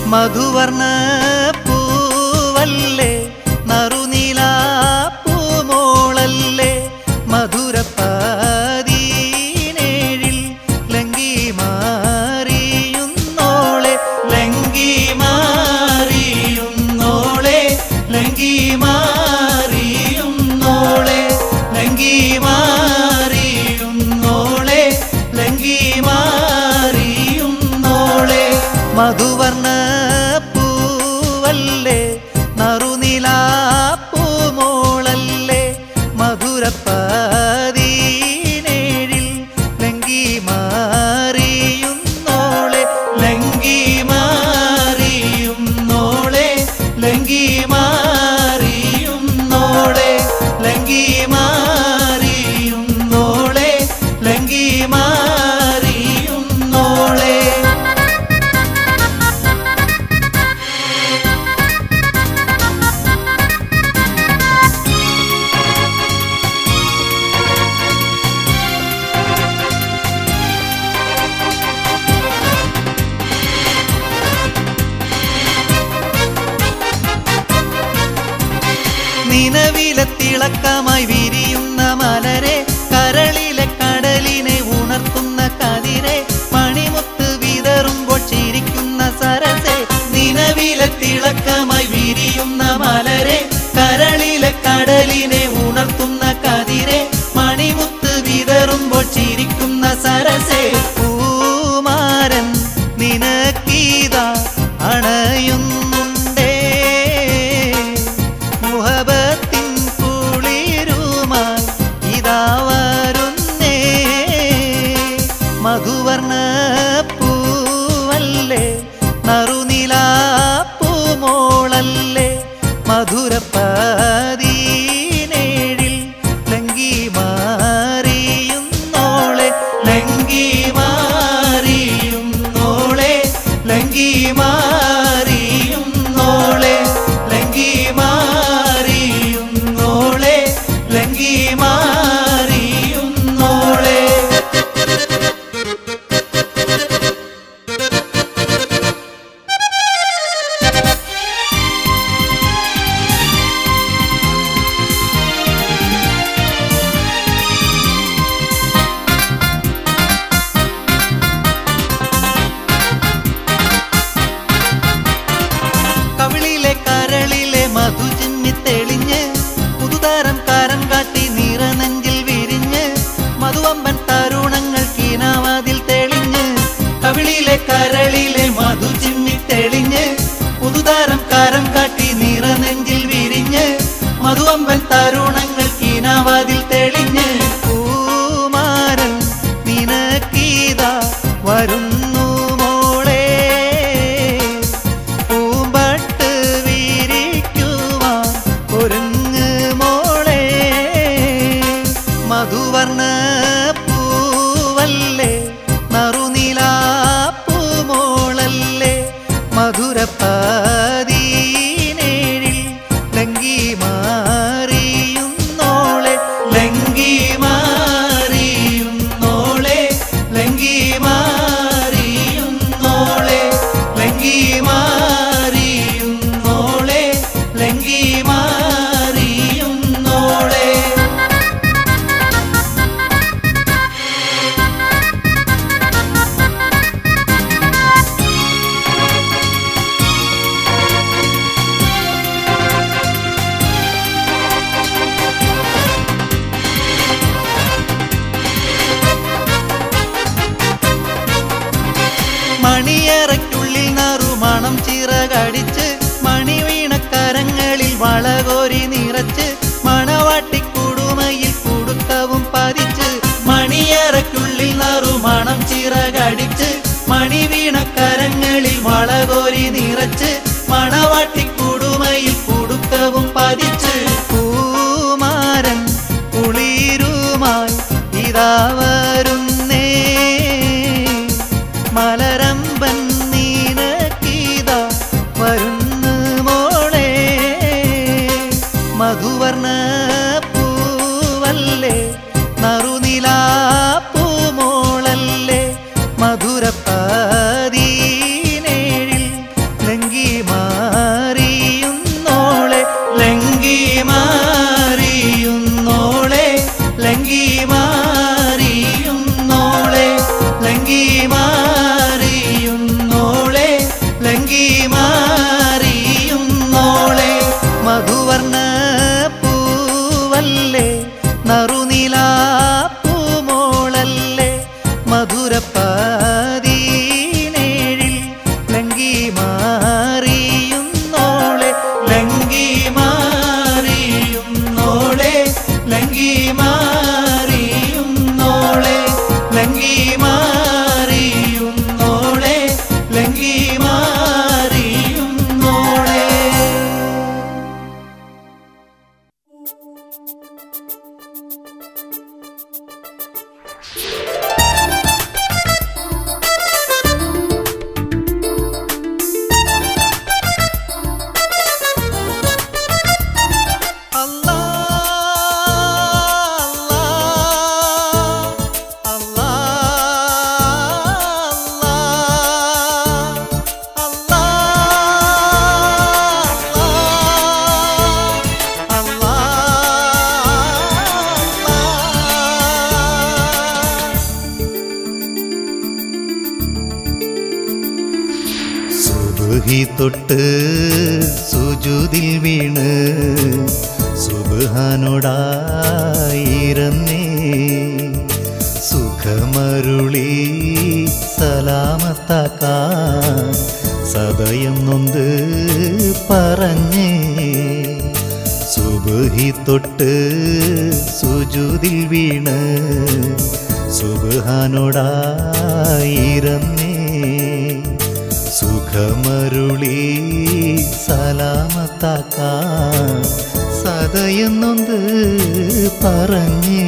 മധുവർണ്ണ പൂവല്ലേ നറുനീലാ പൂമോളല്ലേ മധുരപ്പാതീനേഴിൽ ലങ്കി മാറിയുന്നോളെ ലങ്കി മാറിയുന്നോളെ ലങ്കി മാറിയുന്നോളെ ലങ്കി മാറിയുന്നോളെ ലങ്കി മാറിയുന്നോളെ മധുവർണ്ണ പൂവല്ലേ നറുനീലാ പൂമോളല്ലേ മധുരപ്പാതീനേഴിൽ ലങ്കി മാറിയുന്നോളെ ലങ്കി മാറിയുന്നോളെ ലങ്കി മാറിയുന്നോളെ ലങ്കി മാറിയുന്നോളെ ലങ്കി മാറിയുന്നോളെ നിലവിലെ തിളക്കമായി വിരിയുന്ന മലരെ കരളിലെ കടലിനെ ഉണർത്തുന്ന കതിരെ മണിമുത്ത് വിതറുമ്പോൾ ചിരിക്കുന്ന സരസെ നിലവിലെ തിളക്കമായി വിരിയുന്ന മലരെ കരളിലെ കടലിനെ ഉണർത്തുന്ന കതിരെ മണിമുത്ത് വിതറുമ്പോൾ ചിരിക്കുന്ന സരസെ പൂമാരൻ നിനക്കീതാ അണയുന്നുണ്ടേ മുഹബത്തിൻ കുളിരുമായി ഇതാ വരുന്നേ മധുവർണ്ണ പൂവല്ലേ നറുനീലാ പൂമോളല്ലേ മധുരപ്പാതീനേഴിൽ ലങ്കി മാറിയുന്നോളെ ലങ്കി മാറിയുന്നോളെ ലങ്കി മാറിയുന്നോളെ ലങ്കി മാറിയുന്നോളെ ലങ്കി മാറിയുന്നോളെ കവിളിലെ കരളിലെ മധു ചിമ്മി തെളിഞ്ഞ് പുതുതാരം കാരം കാട്ടി നിറനെഞ്ചിൽ വിരിഞ്ഞ് മധുവമ്പൻ തരുണങ്ങൾ കീനാവാതിൽ തെളിഞ്ഞ് കവിളിലെ കരളിലെ മധു ചിമ്മി തെളിഞ്ഞ് പുതുതാരം കാരം കാട്ടി നിറനെഞ്ചിൽ വിരിഞ്ഞ് മധുവമ്പൻ തരുണങ്ങൾ കീനാവാതിൽ തെളിഞ്ഞ് പൂമാരൻ നിനക്കീതാ വരുന്നു മോളെ പൂമ്പട്ട് വിരിക്കുവാൻ ഒരുങ്ങ് മോളെ മധുവർണ്ണ പൂവല്ലേ നറുനീലാ പൂമോളല്ലേ മധുരപ്പാതീനേഴിൽ ലങ്കി മാറിയുന്നോളെ ലങ്കി മാറിയുന്നോളെ ലങ്കി മാറിയുന്നോളെ ലങ്കി മാറിയുന്നോളെ ലങ്കി മാറിയുന്നോളെ മണിയറയ്ക്കുള്ളിൽ നറുമണം ചിറകടിച്ച് മണിവീണക്കരങ്ങളിൽ വളകോരി നിറച്ച് മണവാട്ടിക്കുടുമയിൽ കുടുക്കവും പതിച്ച് മണിയറയ്ക്കുള്ളിൽ നറുമണം ചിറകടിച്ച് മണിവീണക്കരങ്ങളിൽ വളകോരി നിറച്ച് മണവാട്ടിക്കുടുമയിൽ കുടുക്കവും പതിച്ച് പൂമാരൻ കുളിരുമായി ഇതാ വരുന്നേ മലരമ്പൻ നീനക്കീതാ വരുന്നു മോളെ മധുവർണ്ണ പൂവല്ലേ നറുനീലാ പൂമോളല്ലേ മധുരപ്പാതീനേഴിൽ ലങ്കി സുബ്ഹി തൊട്ട് സുജൂദിൽ വീണ് സുബ്ഹാനോടായിരന്നേ സുഖമരുളി സലാമത്താക്കാൻ സദയം നൊന്ത് പറഞ്ഞേ സുബ്ഹി തൊട്ട് സുജൂദിൽ വീണ് സുബ്ഹാനോടായിരന്നേ സുഖമരുളി സലാമത്താക്കാൻ സദയം നൊന്ത് പറഞ്ഞേ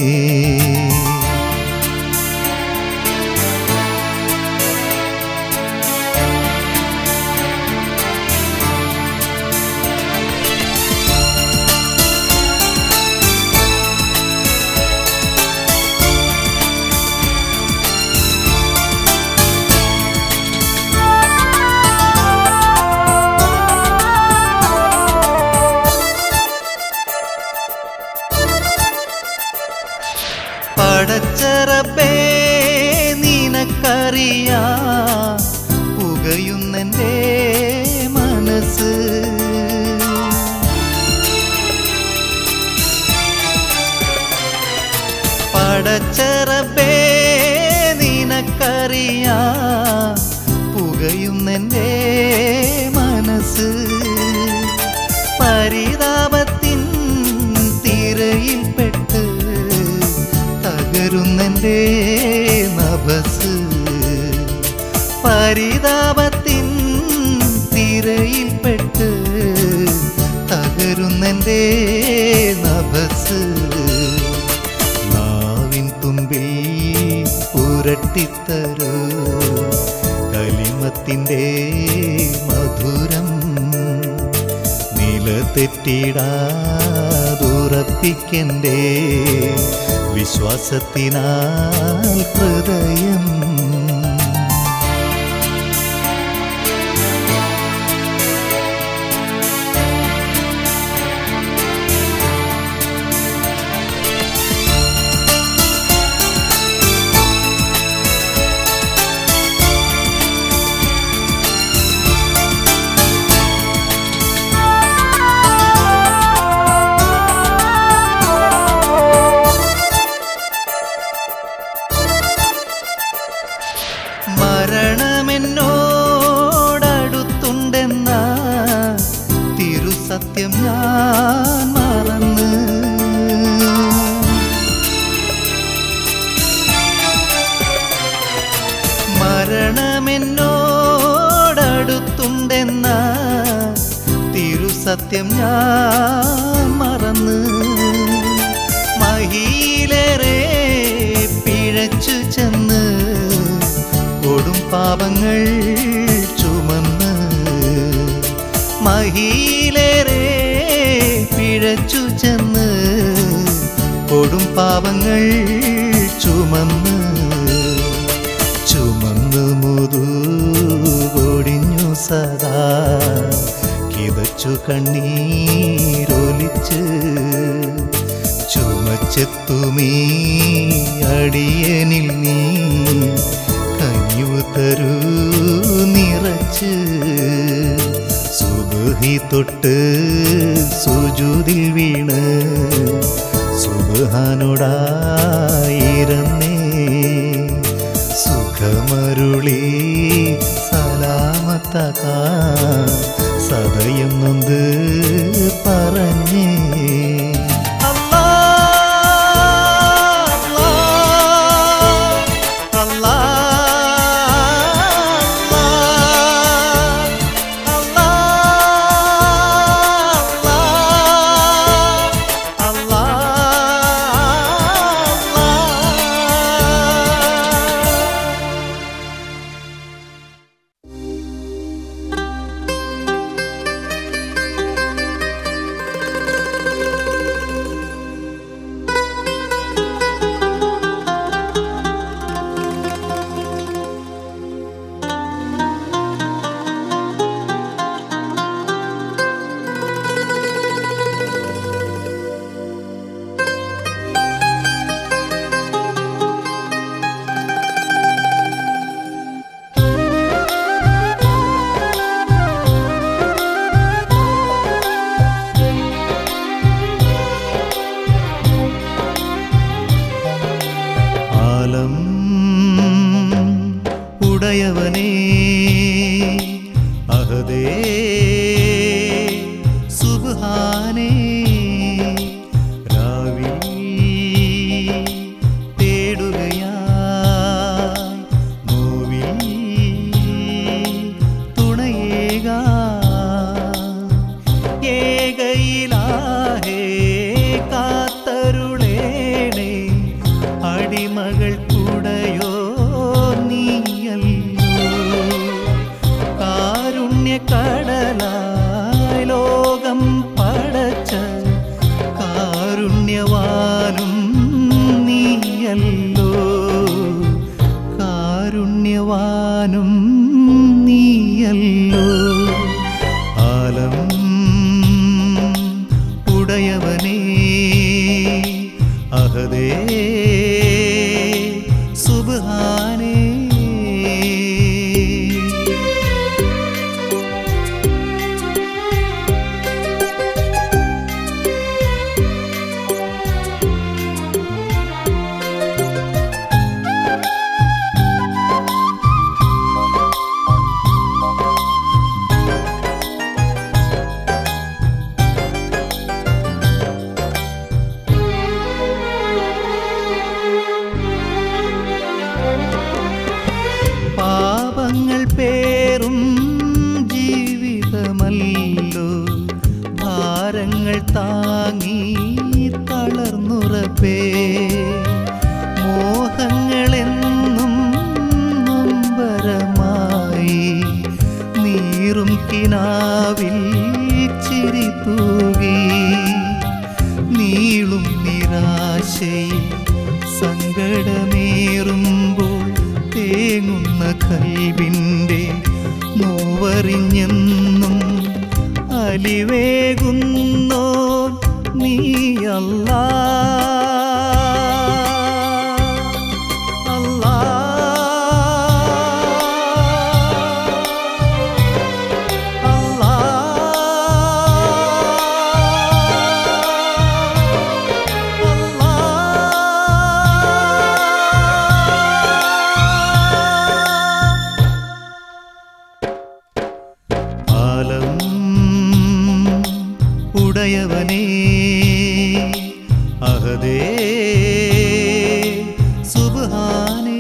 പടച്ചറപ്പേ നിനക്കറിയാം പുകയുന്നെൻ്റെ മനസ്സ് പടച്ചറപ്പേ നിനക്കറിയാം പുകയുന്നെൻ്റെ മനസ്സ് പരിതാപത്തിൻ തിരയിൽപ്പെട്ട് തകരുന്നെൻ്റെ നഭസ് പരിതാപത്തിൻ തിരയിൽപ്പെട്ട് തകരുന്നെൻ്റെ നഭസ് നാവിൻ തുമ്പിൽ പുരട്ടിത്തരൂ കലിമത്തിൻ്റെ മധുരം നിലതെറ്റിടാതുറപ്പിക്കൻ്റെ വിശ്വാസത്തിനാൽ ഹൃദയം മരണമെന്നോടടുത്തുണ്ടെന്ന തിരുസത്യം ഞാൻ മറന്ന് മരണമെന്നോടടുത്തുണ്ടെന്ന തിരുസത്യം ഞാൻ മറന്ന് മഹിയിലേറെ പിഴച്ചു ചെന്ന് കൊടും പാപങ്ങൾ ചുമന്ന് മഹിയിലേറെ പിഴച്ചു ചെന്ന് കൊടും പാപങ്ങൾ ചുമന്ന് ചുമന്ന് മുതുകൊടിഞ്ഞു സദാ കിതച്ചു കണ്ണീരൊലിച്ച് ചുമച്ചെത്തുമീ അടിയനിൽ നീ കനിവുതരൂ നിറച്ച് സുബ്ഹി തൊട്ട് സുജൂദിൽ വീണ് സുബ്ഹാനോടായിരന്നേ സുഖമരുളി സലാമത്താക്കാൻ സദയം നൊന്ത് പറഞ്ഞേ ഉടയവനേ അഹദേ സുബ്ഹാനേ രാവിൽ തേടുകയായി നോവിൽ തുണയേകാൻ ഏകയിലാഹേ കാത്തരുളേണേ അടിമകൾക്കുടയോ നീയല്ലോ കാരുണ്യക്കടലായി ലോകം പടച്ച കാരുണ്യവാനും നീയല്ലോ കാരുണ്യവാനും നീയല്ലോ ആലം ഉടയവനേ അഹദേ സുബ്ഹാനേ പാപങ്ങൾ പേറും ജീവിതമല്ലോ ഭാരങ്ങൾ താങ്ങി തളർന്നുറപ്പേ മോഹങ്ങളെന്നും നൊമ്പരമായി നീറും കിനാവിൽ ചിരി തൂകി നീളും നിരാശയിൽ സങ്കടമേറുമ്പോൾ തേങ്ങുന്ന കൽബിൻ്റെ നോവറിഞ്ഞെന്നും അലിവേകുന്നോ നീ അല്ലാ അല്ലാ അല്ലാ ആലം ഉടയവനേ അഹദേ സുബ്ഹാനേ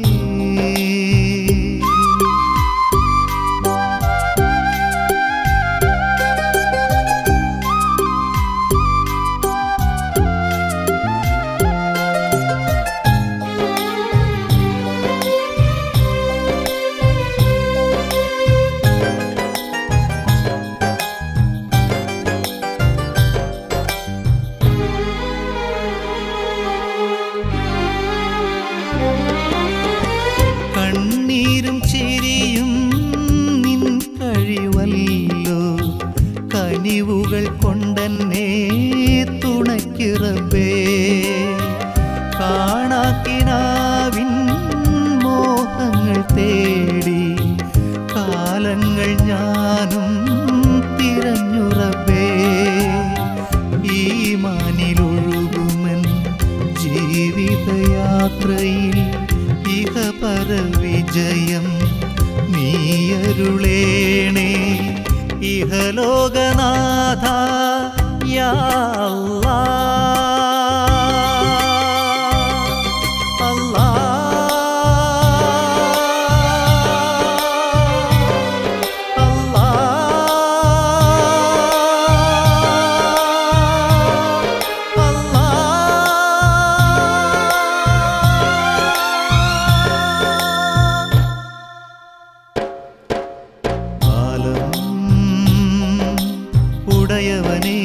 കണ്ണീരും ചിരിയും നിൻ കഴിവല്ലോ കനിവുകൾ കൊണ്ടെന്നെ തുണയ്ക്കിറബേ കാണാക്കിനാവിൻ മോഹങ്ങൾ തേടി കാലങ്ങൾ ഞാനും തിരഞ്ഞുറബേ ഈമാനിലൊഴുകുമൻ ജീവിതയാത്രയിൽ ഇഹപര വിജയം നീയരുളേണേ ഇഹലോകനാഥ യാ അല്ലാഹ് അല്ലാഹ് ആലം ഉടയവനേ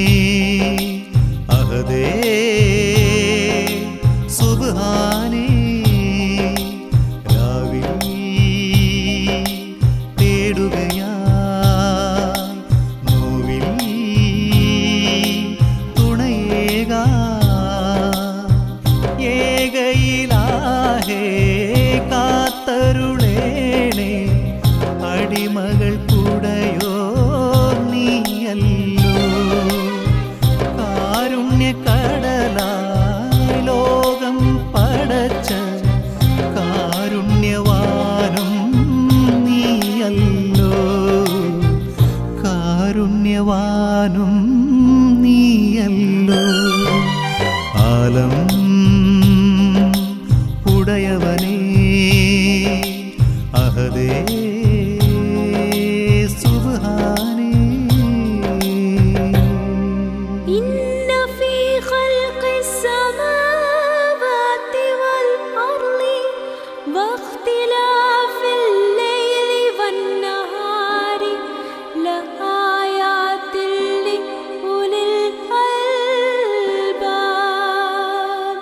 അഹദേ സുബ്ഹാനേ രാവിൽ തേടുകയായി നോവിൽ തുണയേകാൻ ഏകയിലാഹേ കാത്തരുളേണേ അടിമകൾക്കുടയോ നീയല്ലോ കാരുണ്യക്കടലായി ലോകം പടച്ച കാരുണ്യവാനും സുബ്ഹാനേ إن في خلق السماوات والأرض واختلاف الليل والنهار لآيات لأولي الألباب.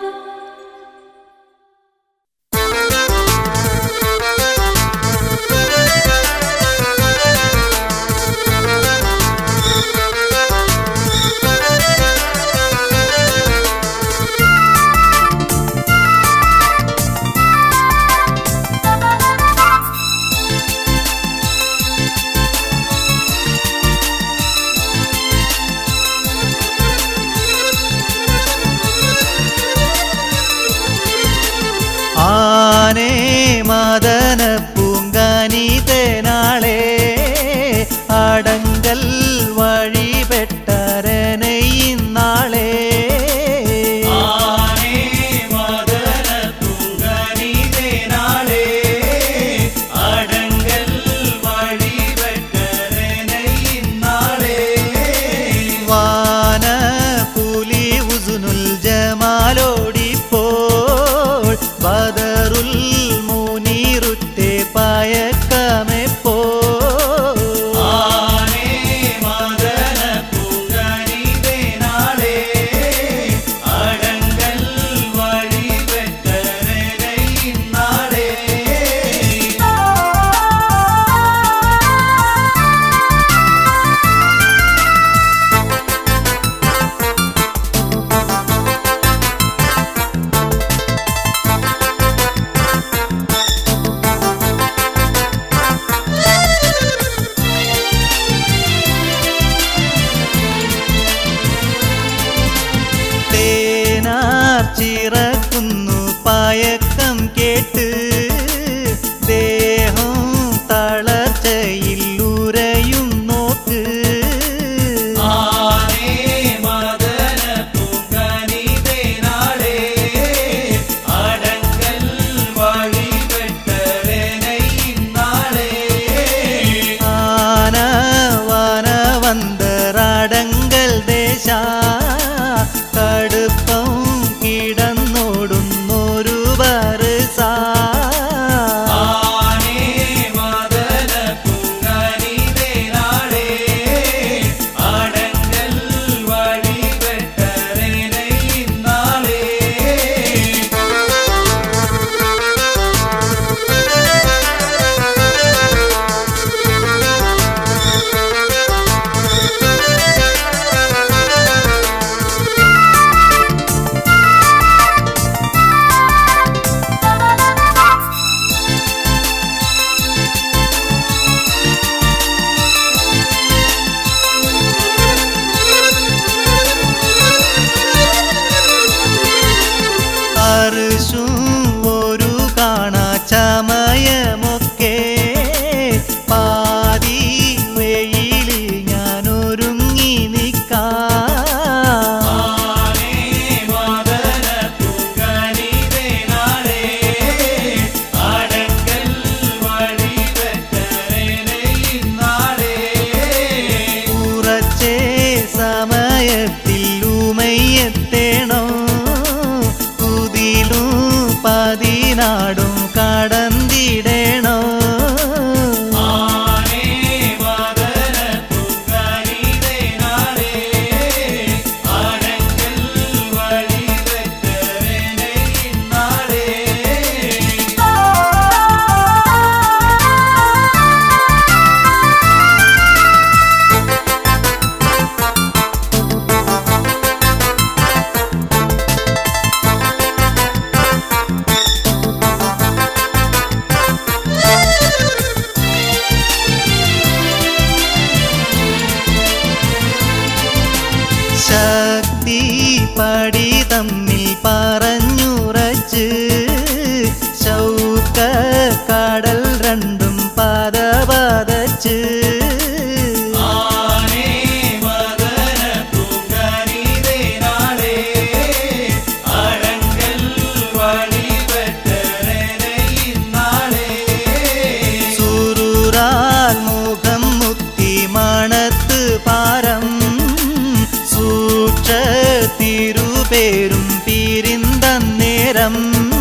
പേരും പിരിന്തന്നേരം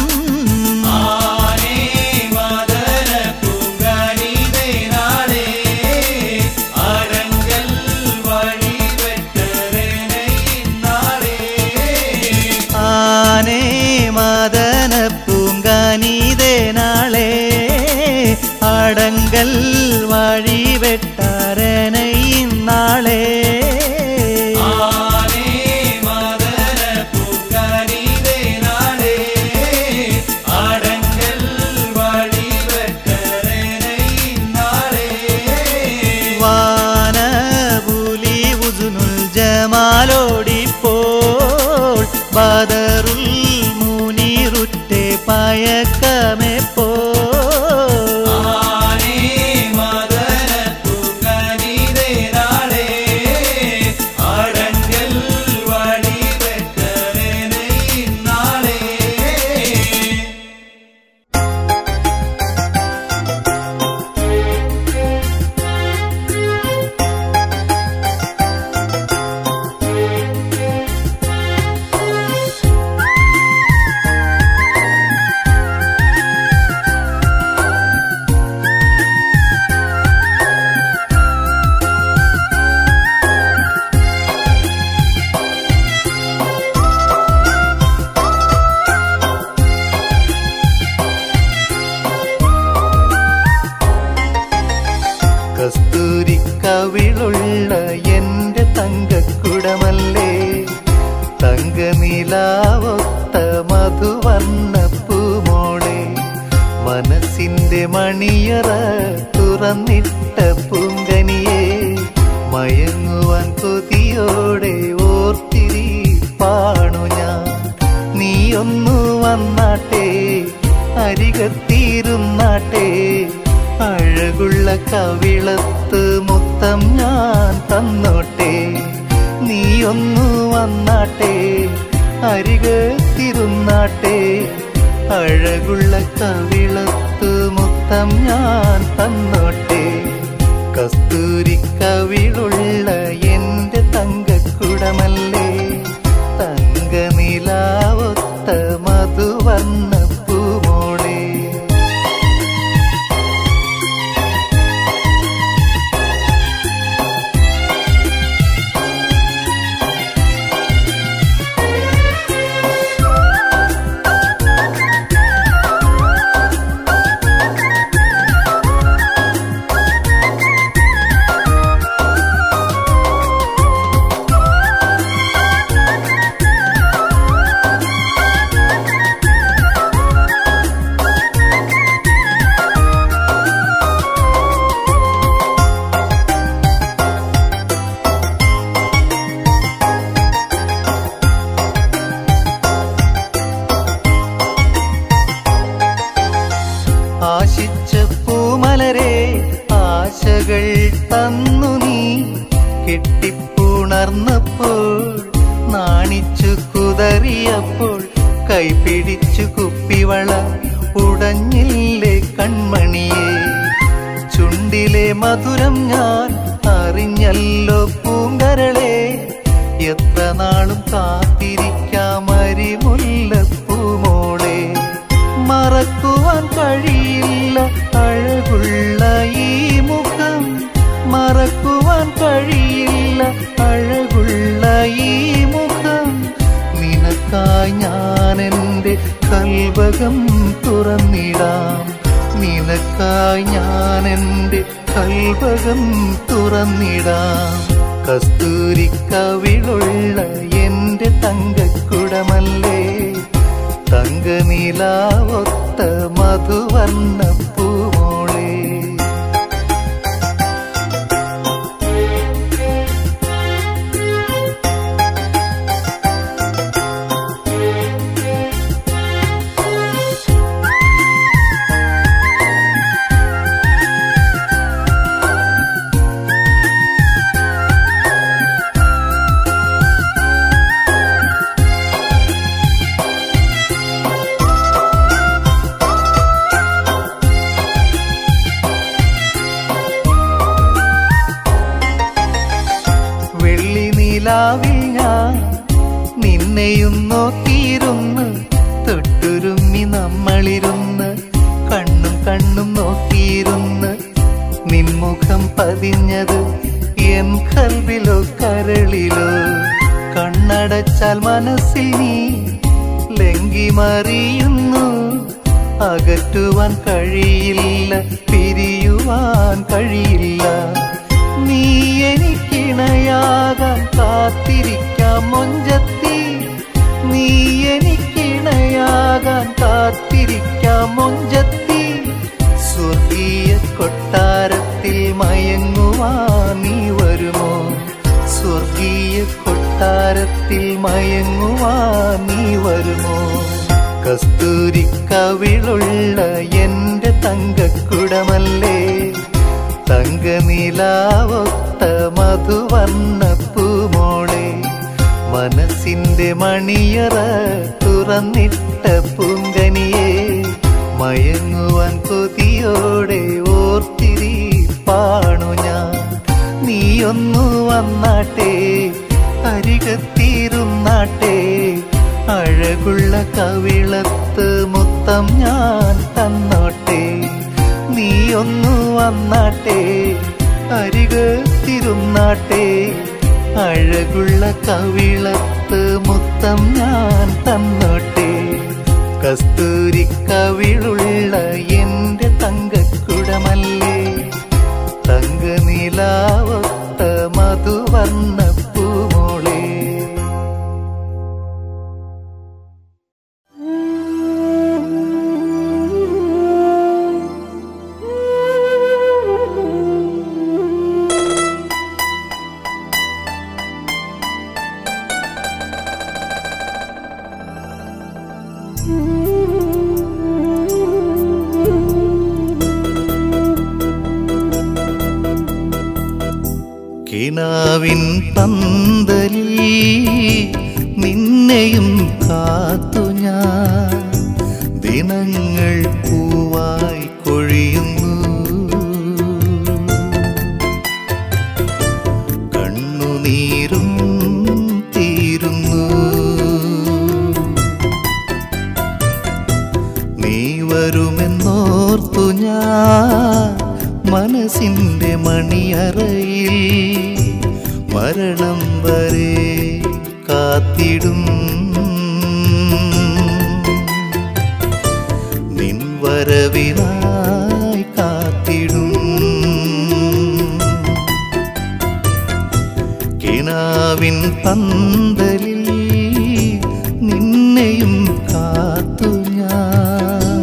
പൂങ്കാനീതേ അടങ്കൽ വഴി വെട്ടാരനെ ഇന്നാളെ വാനപുലി ഉസുനുൽ ജമാലോടിപ്പോൾ ബദറുൽ മുനീറുറ്റെ പയക്കമെപ്പോ കസ്തൂരിക്കവിളുള്ള എൻ്റെ തങ്കക്കുടമല്ലേ തങ്കനിലാവൊത്ത മധുവർണ്ണ പൂമോളെ മനസ്സിൻ്റെ മണിയറ തുറന്നിട്ട പൂങ്കനിയെ മയങ്ങുവാൻ കൊതിയോടെ ഓർത്തിരിപ്പാണു ഞാൻ നീയൊന്നു വന്നാട്ടെ അരികത്തിരുന്നാട്ടെ അഴകുള്ള കവിളത്ത് മുത്തം ഞാൻ തന്നോട്ടെ നീയൊന്നു വന്നാട്ടെ അരികത്തിരുന്നാട്ടെ അഴകുള്ള കവിളത്ത് മുത്തം ഞാൻ തന്നോട്ടെ കസ്തൂരിക്കവിളുള്ള എൻ്റെ തങ്കക്കുടമല്ലേ തങ്കനിലാവൊത്ത മധുവർണ്ണ പൂമോളെ ആശിച്ച പൂമലരെ ആശകൾ തന്നു നീ കെട്ടിപ്പുണർന്നപ്പോൾ നാണിച്ചു കുതറിയപ്പോൾ കൈപിടിച്ചു കുപ്പിവള ഉടഞ്ഞില്ലേ കൺമണിയെ ചുണ്ടിലെ മധുരം ഞാൻ അറിഞ്ഞല്ലോ പൂങ്കരളെ എത്ര നാളും കാത്തിരിക്കാം അരിമുല്ലപ്പൂമോളെ മറക്കുവാൻ കഴിയില്ല അഴകുള്ള ഈ മുഖം മറക്കുവാൻ കഴിയില്ല അഴകുള്ള ഈ മുഖം നിനക്കായി ഞാൻ എൻ്റെ കൽവകം തുറന്നിടാം നിനക്കായി ഞാൻ എൻ്റെ കൽവകം തുറന്നിടാം കസ്തൂരിക്കവിളുള്ള എൻ്റെ തങ്കക്കുടമല്ലേ തങ്കനിലാവൊത്ത മധുവർണ്ണ പൂമോളെ നിലാവിൽ ഞാൻ നിന്നെ നിന്നെയും നോക്കിയിരുന്ന് തൊട്ടുരുമ്മി നമ്മളിരുന്ന് കണ്ണും കണ്ണും നോക്കിയിരുന്ന് നിൻമുഖം പതിഞ്ഞത് എൻ കൽവിലോ കരളിലോ. കണ്ണടച്ചാൽ മനസ്സിൽ നീ ലംഘി മറിയുന്നു. അകറ്റുവാൻ കഴിയില്ല, പിരിയുവാൻ കഴിയില്ല. നീ എനിക്കിണയാകാൻ കാത്തിരിക്കാം മൊഞ്ചത്തി, നീ എനിക്കിണയാകാൻ കാത്തിരിക്കാം മൊഞ്ചത്തി. സ്വർഗീയ കൊട്ടാരത്തിൽ മയങ്ങുവാൻ നീ വരുമോ? സ്വർഗീയ കൊട്ടാരത്തിൽ മയങ്ങുവാൻ നീ വരുമോ? കസ്തൂരിക്കവിളുള്ള എന്റെ തങ്കക്കുടമല്ലേ, തങ്കനിലാവൊത്ത മധുവർണ്ണ പൂമോളെ. മനസ്സിന്റെ മണിയറ തുറന്നിട്ട പൂങ്കനിയെ, മയങ്ങുവാൻ കൊതിയോടെ ഓർത്തിരിപ്പാണു ഞാൻ. നീയൊന്നു വന്നാട്ടെ, അരികത്തിരുന്നാട്ടെ, അഴകുള്ള കവിളത്ത് മുത്തം ഞാൻ തന്നോട്ടെ. നീയൊന്നു വന്നാട്ടെ, അരികത്തിരുന്നാട്ടെ, അഴകുള്ള കവിളത്ത് മുത്തം ഞാൻ തന്നോട്ടെ. കസ്തൂരിക്കവിളുള്ള എന്റെ തങ്കക്കുടമല്ലേ, തങ്കനിലാവൊത്ത മധുവർണ്ണ പൂമോളെ. കിനാവിൻ പന്തലിൽ നിന്നെയും കാത്തു ഞാൻ, ദിനങ്ങൾ പൂവായി കൊഴിയുന്നു. കണ്ണുനീരും തീരുന്നു. നീ വരുമെന്നോർത്തു ഞാൻ മനസ്സിന്റെ മണിയറയിൽ മരണം വരെ കാത്തിടും. നിൻ വരവിനായി കാത്തിടും. കിനാവിൻ പന്തലിൽ നിന്നെയും കാത്തു ഞാൻ.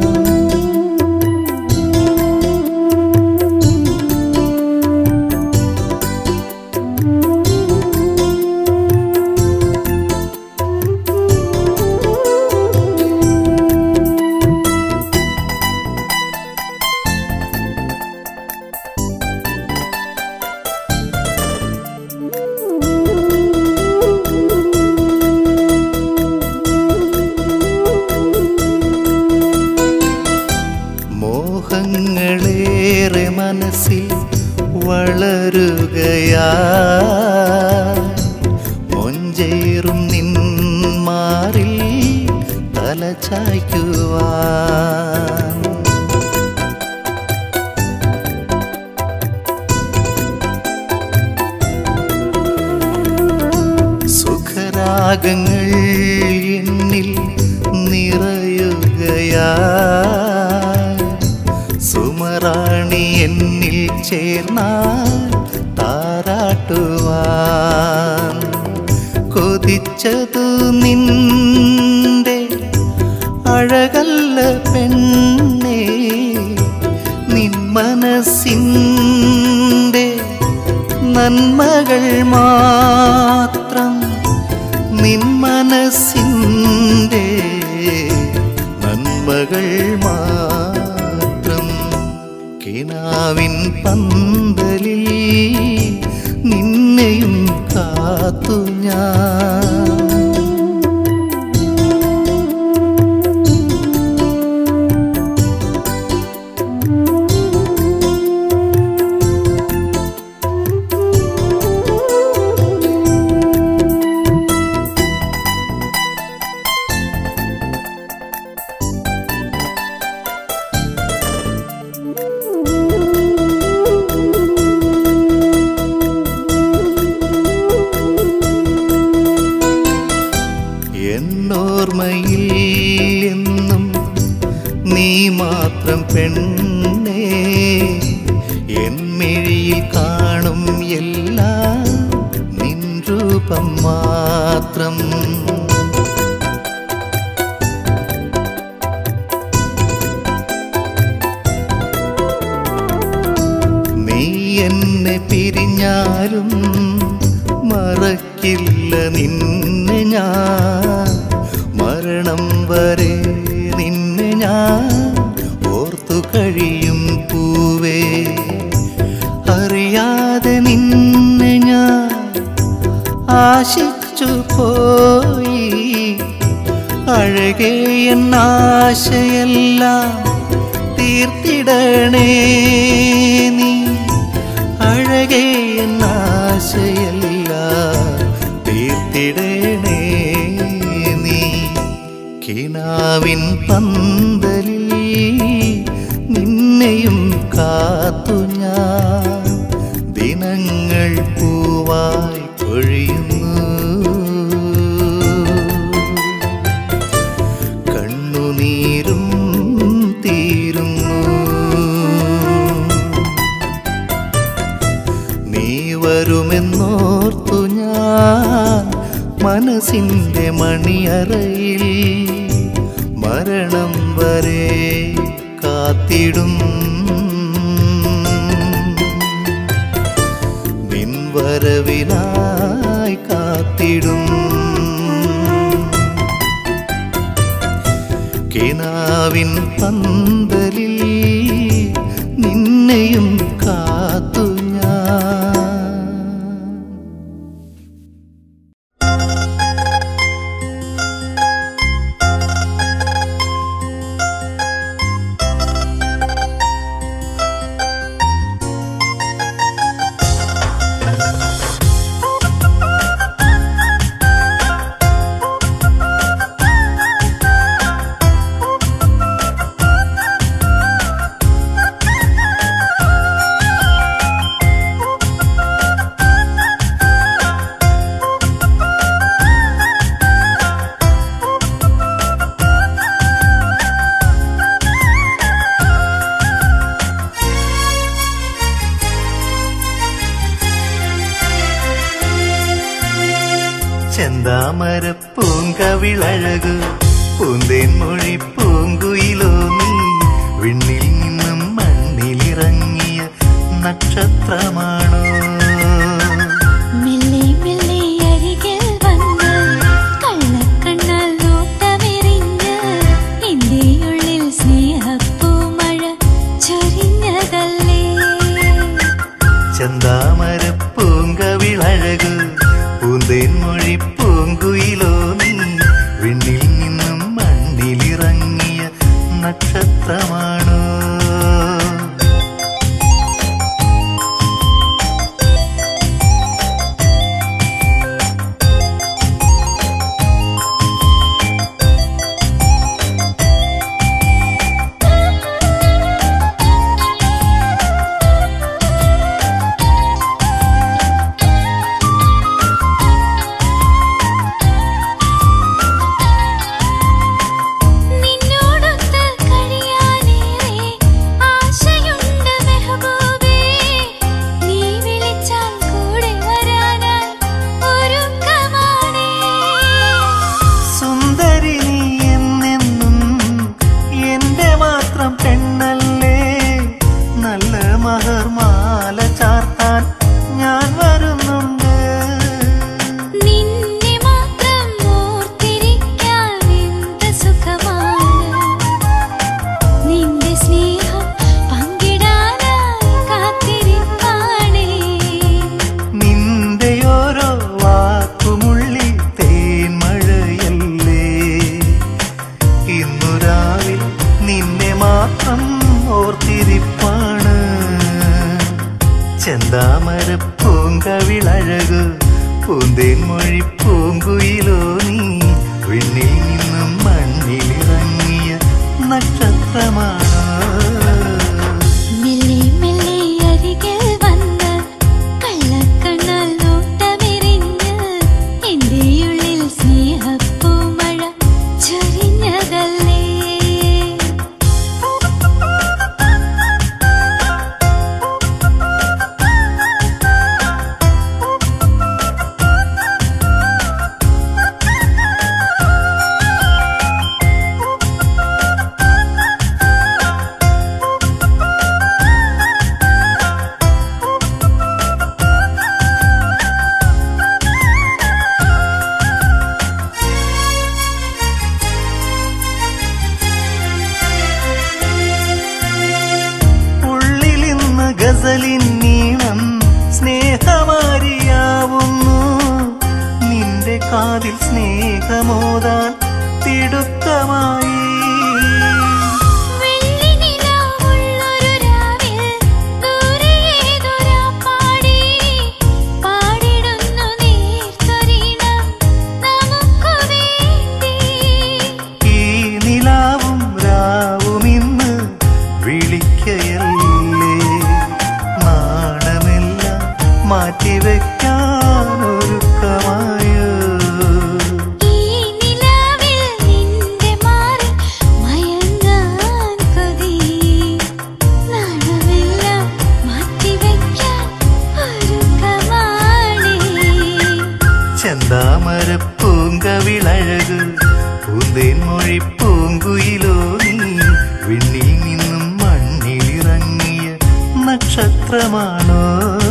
മോഹങ്ങളേറെ മനസ്സിൽ വളരുകയാ, മൊഞ്ചേറും നിന്മാറിൽ തലചായ്ക്കുവാൻ. സുഖരാഗങ്ങൾ എന്നിൽ നിറയുകയാ, സുമറാണി എന്നിൽ ചേർന്നാൽ താരാട്ടുവാൻ. കൊതിച്ചതു നിന്റെ അഴകല്ല പെണ്ണേ, നിൻ മനസ്സിൻ്റെ നന്മകൾ മാത്രം, നിൻ മനസ്സിൻ്റെ നന്മകൾ മാത്രം. കിനാവിൻ പന്തലിൽ നിന്നെയും കാത്തു ഞാൻ. മിഴിയിൽ കാണും എല്ലാം നിൻ രൂപം മാത്രം. നീ എന്നെ പിരിഞ്ഞാലും മറക്കില്ല നിന്നെ ഞാൻ, മരണം വരെ നിന്നെ ഞാൻ ഓർത്തു കഴിയും പൂവേ. അറിയാതെ നിന്നെ ഞാൻ ആശിച്ചു പോയി, അഴകേ എന്നാശയെല്ലാം തീർത്തിടണേ നീ, അഴകേ എന്നാശയെല്ലാം തീർത്തിടണേ നീ. കിനാവിൻ പന്തലിൽ നിന്നെയും കാത്തു ഞാൻ, ദിനങ്ങൾ പൂവായി പൊഴിയുന്നു, കണ്ണുനീരും തീരുന്നു. നീ വരുമെന്നോർത്തു ഞാൻ മനസ്സിൻ്റെ മണിയറയിൽ മരണം വരെ കാത്തിടും, നിൻ വരവിനായി കാത്തിടും. കിനാവിൻ പന്തലിൽ നിന്നെയും കാത്തു ഞാൻ. ചെന്താമരപ്പൂങ്കവിളഴകു പൂന്തേൻ മൊഴി പൂങ്കുയിലോ നീ, വിണ്ണിൽ നിന്നും മണ്ണിലിറങ്ങിയ നക്ഷത്രമാണോ? മെല്ലെ മെല്ലെ അരികിൽ വന്ന് കള്ളക്കണ്ണാൽ നോട്ടമെറിഞ്ഞ് എന്റെ ഉള്ളിൽ സ്നേഹപ്പൂമഴ ചൊരിഞ്ഞതല്ലേ. ചെന്താമരപ്പൂങ്കവിളഴകു പൂന്തേൻ മൊഴി പൂങ്കുയിലോ നീ, വിണ്ണിൽ നിന്നും മണ്ണിലിറങ്ങിയ നക്ഷത്രമാണോ? ചെന്താമരപ്പൂങ്കവിളഴകു പൂന്തേൻ മൊഴി പൂങ്കുയിലോ നീ, വിണ്ണിൽ നിന്നും മണ്ണിലിറങ്ങിയ നക്ഷത്രമാണോ? മെല്ലെ മെല്ലെ അരികിൽ വന്ന് കള്ളക്കണ്ണാൽ നോട്ടമെറിഞ്ഞ് എന്റെ ഉള്ളിൽ സ്നേഹപ്പൂമഴ ചൊരിഞ്ഞതല്ലേ. മോതാൻ തിടുക്കമായി. മാറ്റിവെക്കാനൊരുക്കമായോ ഈ നിലാവിൽ നിന്റെ മാറിൽ മയങ്ങാൻ കൊതി. നാണമെല്ലാം മാറ്റിവെക്കാൻ ഒരുക്കമാണേ. ചെന്താമരപ്പൂങ്കവിളഴക് പൂന്തേൻ മൊഴി പൂങ്കുയിലോ നീ വിണ്ണിൽ നിന്നും മണ്ണിലിറങ്ങിയ നക്ഷത്രമാണോ?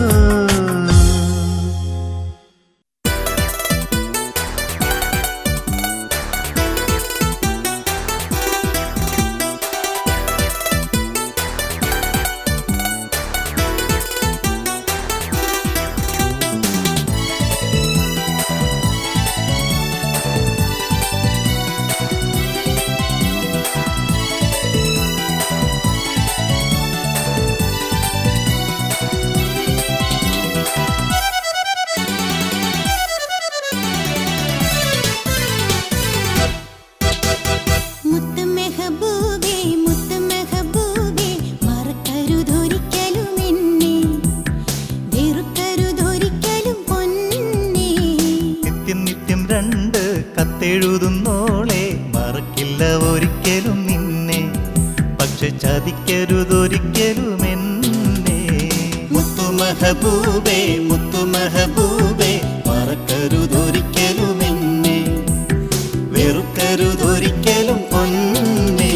എഴുതുന്നോളെ മറക്കില്ല ഒരിക്കലും നിന്നെ, പക്ഷെ ചതിക്കരുതൊരിക്കലും എന്നെ. മുത്തുമഹബൂബേ മുത്തുമഹബൂബേ മറക്കരുതൊരിക്കലും എന്നെ, വെറുക്കരുതൊരിക്കലും പൊന്നെ.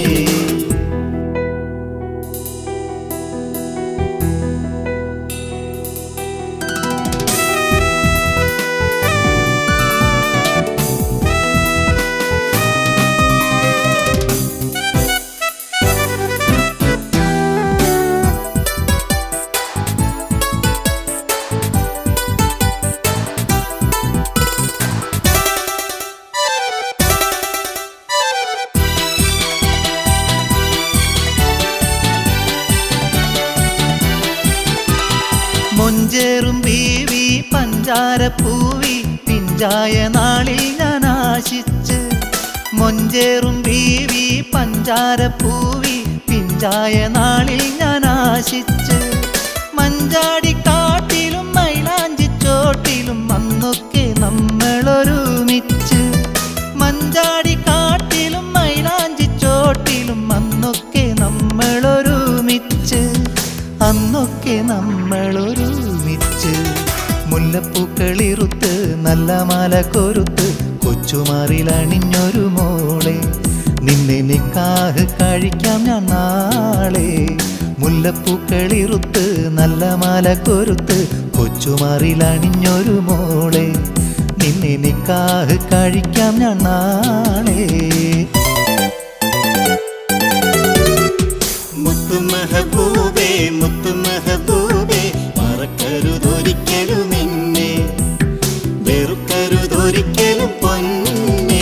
മൊഞ്ചേറും ബീവി പഞ്ചാരപ്പൂവി പിഞ്ചായ നാളിൽ ഞാൻ ആശിച്ച്, മൊഞ്ചേറും ബീവി പഞ്ചാരപ്പൂവി പിഞ്ചായ നാളിൽ ഞാൻ ആശിച്ച്, മഞ്ചാടിക്കാട്ടിലും മൈലാഞ്ചിച്ചോട്ടിലും അന്നൊക്കെ നമ്മളൊരുമിച്ച്, മഞ്ചാടിക്കാട്ടിലും മൈലാഞ്ചിച്ചോട്ടിലും അന്നൊക്കെ നമ്മളൊരുമിച്ച്, അന്നൊക്കെ നമ്മളൊരുമിച്ച്. മുല്ലപ്പൂക്കളിറുത്ത് നല്ല മാല കൊരുത്ത് കൊച്ചുമാറിലണിഞ്ഞൊരു മോളെ, നിന്നെ നിക്കാഹ് കഴിക്കാം ഞാൻ നാളെ. മുല്ലപ്പൂക്കളിറുത്ത് നല്ല മാല കൊരുത്ത് കൊച്ചുമാറിലണിഞ്ഞൊരു മോളെ, നിന്നെ നിക്കാഹ് കഴിക്കാം ഞാൻ നാളെ. മുത്തുമഹബൂബേ മുത്തുമഹബൂബേ മറക്കരുതൊരിക്കലും എന്നെ, വെറുക്കരുതൊരിക്കലും പൊന്നെ.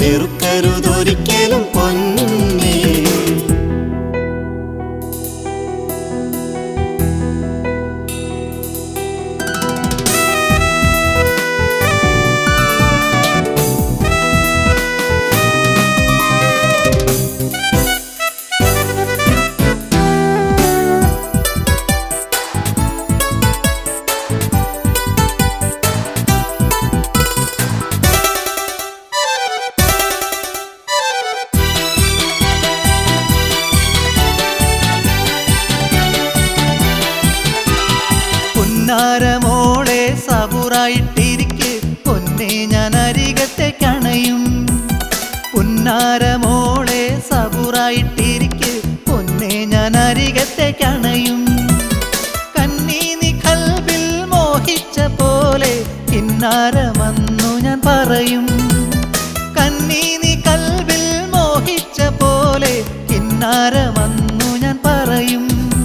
വെറുക്കരുതൊരിക്കലും പൊന്നേ. പുന്നാരമോളെ സബുറായിട്ടിരിക്കെ പൊന്നെ ഞാൻ അരികത്തേക്കണയും. പുന്നാരമോളെ സബുറായിട്ടിരിക്കെ പൊന്നെ ഞാൻ അരികത്തേക്കണയും. കന്നീ നീ കൽബിൽ മോഹിച്ച പോലെ കിന്നാരമെന്നു ഞാൻ പറയും. കന്നീ നീ കൽബിൽ മോഹിച്ച പോലെ കിന്നാരമെന്നു ഞാൻ പറയും.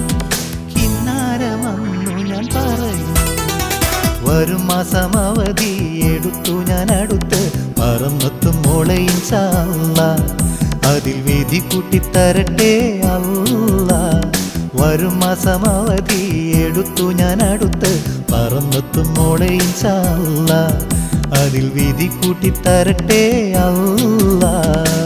വരും മാസം അവധി എടുത്തു ഞാൻ അടുത്ത് പറന്നെത്തും മോളെ ഇൻഷാ അല്ലാഹ്. അതിൽ വിധി കൂട്ടിത്തരട്ടെ അല്ലാഹ്. വരും മാസം അവധി എടുത്തു ഞാൻ അടുത്ത് പറന്നെത്തും മോളെ ഇൻഷാ അല്ലാഹ്. അതിൽ വിധി കൂട്ടിത്തരട്ടെ അല്ലാഹ്.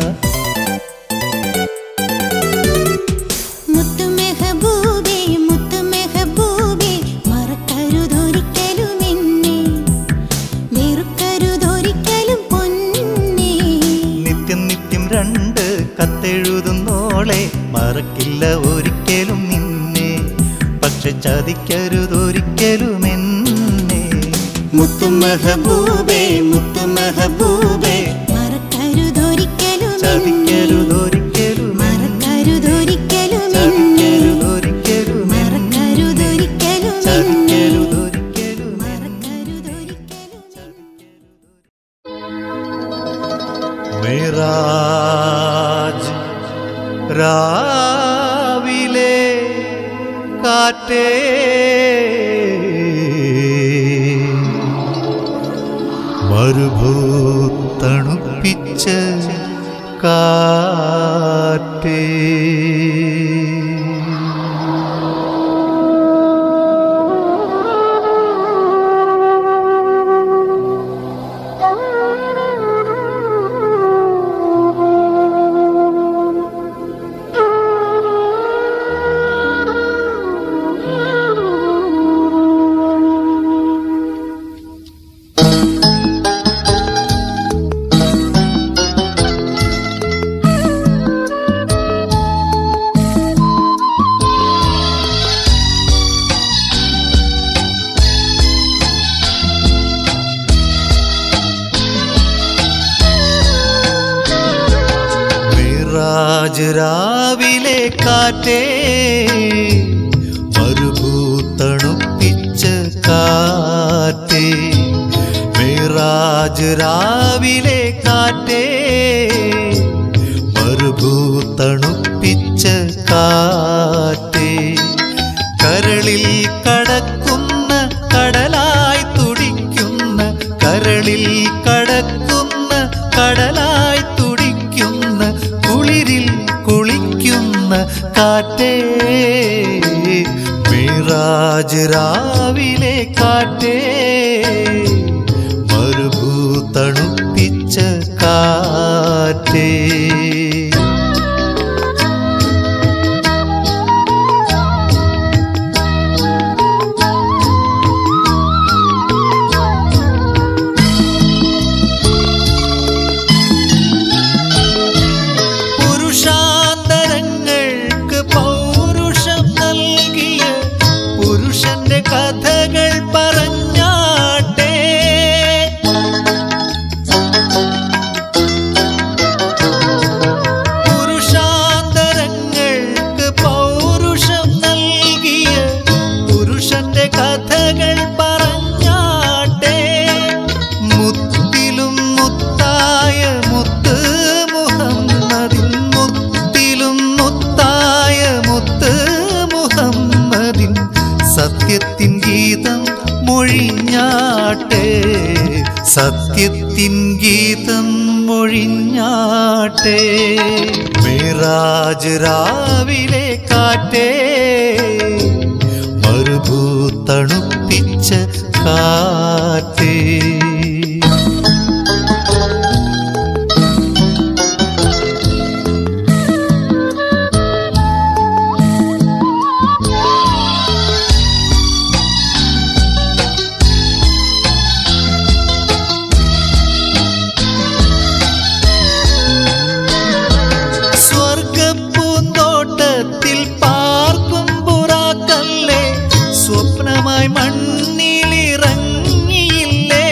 കത്തെഴുതുന്നോളെ മറക്കില്ല ഒരിക്കലും നിന്നെ, പക്ഷെ ചതിക്കരുതൊരിക്കലും എന്നെ. മുത്തു മെഹബൂബേ മുത്തു മെഹബൂബേ മറക്കരുതൊരിക്കലും ചതിക്കരുതൊരിക്കലും മറക്കരുതൊരിക്കലും ചതിക്കരുതൊരിക്കലും മറക്കരുതൊരിക്കലും ചതിക്കരുതൊരിക്കലും മേറാജ് രാവിലെ കാറ്റേ മരുഭൂത്തണുപ്പിച്ച കാറ്റേ രാവിലെ കാറ്റേ മരുഭൂത്തണുപ്പിച്ച കാറ്റേ. മേറാജ് രാവിലെ കാറ്റേ മരുഭൂത്തണുപ്പിച്ച കാറ്റേ. കരളിൽ കടക്കുന്ന കടലായി തുടിക്കുന്ന കരളിൽ കടക്കുന്ന കടലായി തുടിക്കുന്ന കുളിരിൽ കുളിക്കുന്ന കാറ്റേ. മേറാജ് രാവിലെ കാറ്റേ മരുഭൂത്തണുപ്പിച്ച കാറ്റേ. കഥകൾ പറഞ്ഞാട്ടെ പുരുഷാന്തരങ്ങൾക്ക് പൗരുഷം നൽകിയ പുരുഷന്റെ കഥകൾ പറഞ്ഞാട്ടെ. മുത്തിലും മുത്തായ മുത്ത് മുഹമ്മദിൻ മുത്തിലും മുത്തായ മുത്ത് മുഹമ്മദിൻ സത്യത്തിൻ ഗീതം മൊഴിഞ്ഞാട്ടെ സത്യത്തിൻ ഗീതം മൊഴി മൊഴിഞ്ഞാട്ടെ. മിറാജ് രാവിലെ കാറ്റേ, മരുഭൂത്തണുപ്പിച്ച കാറ്റേ. മണ്ണിലിറങ്ങിയില്ലേ,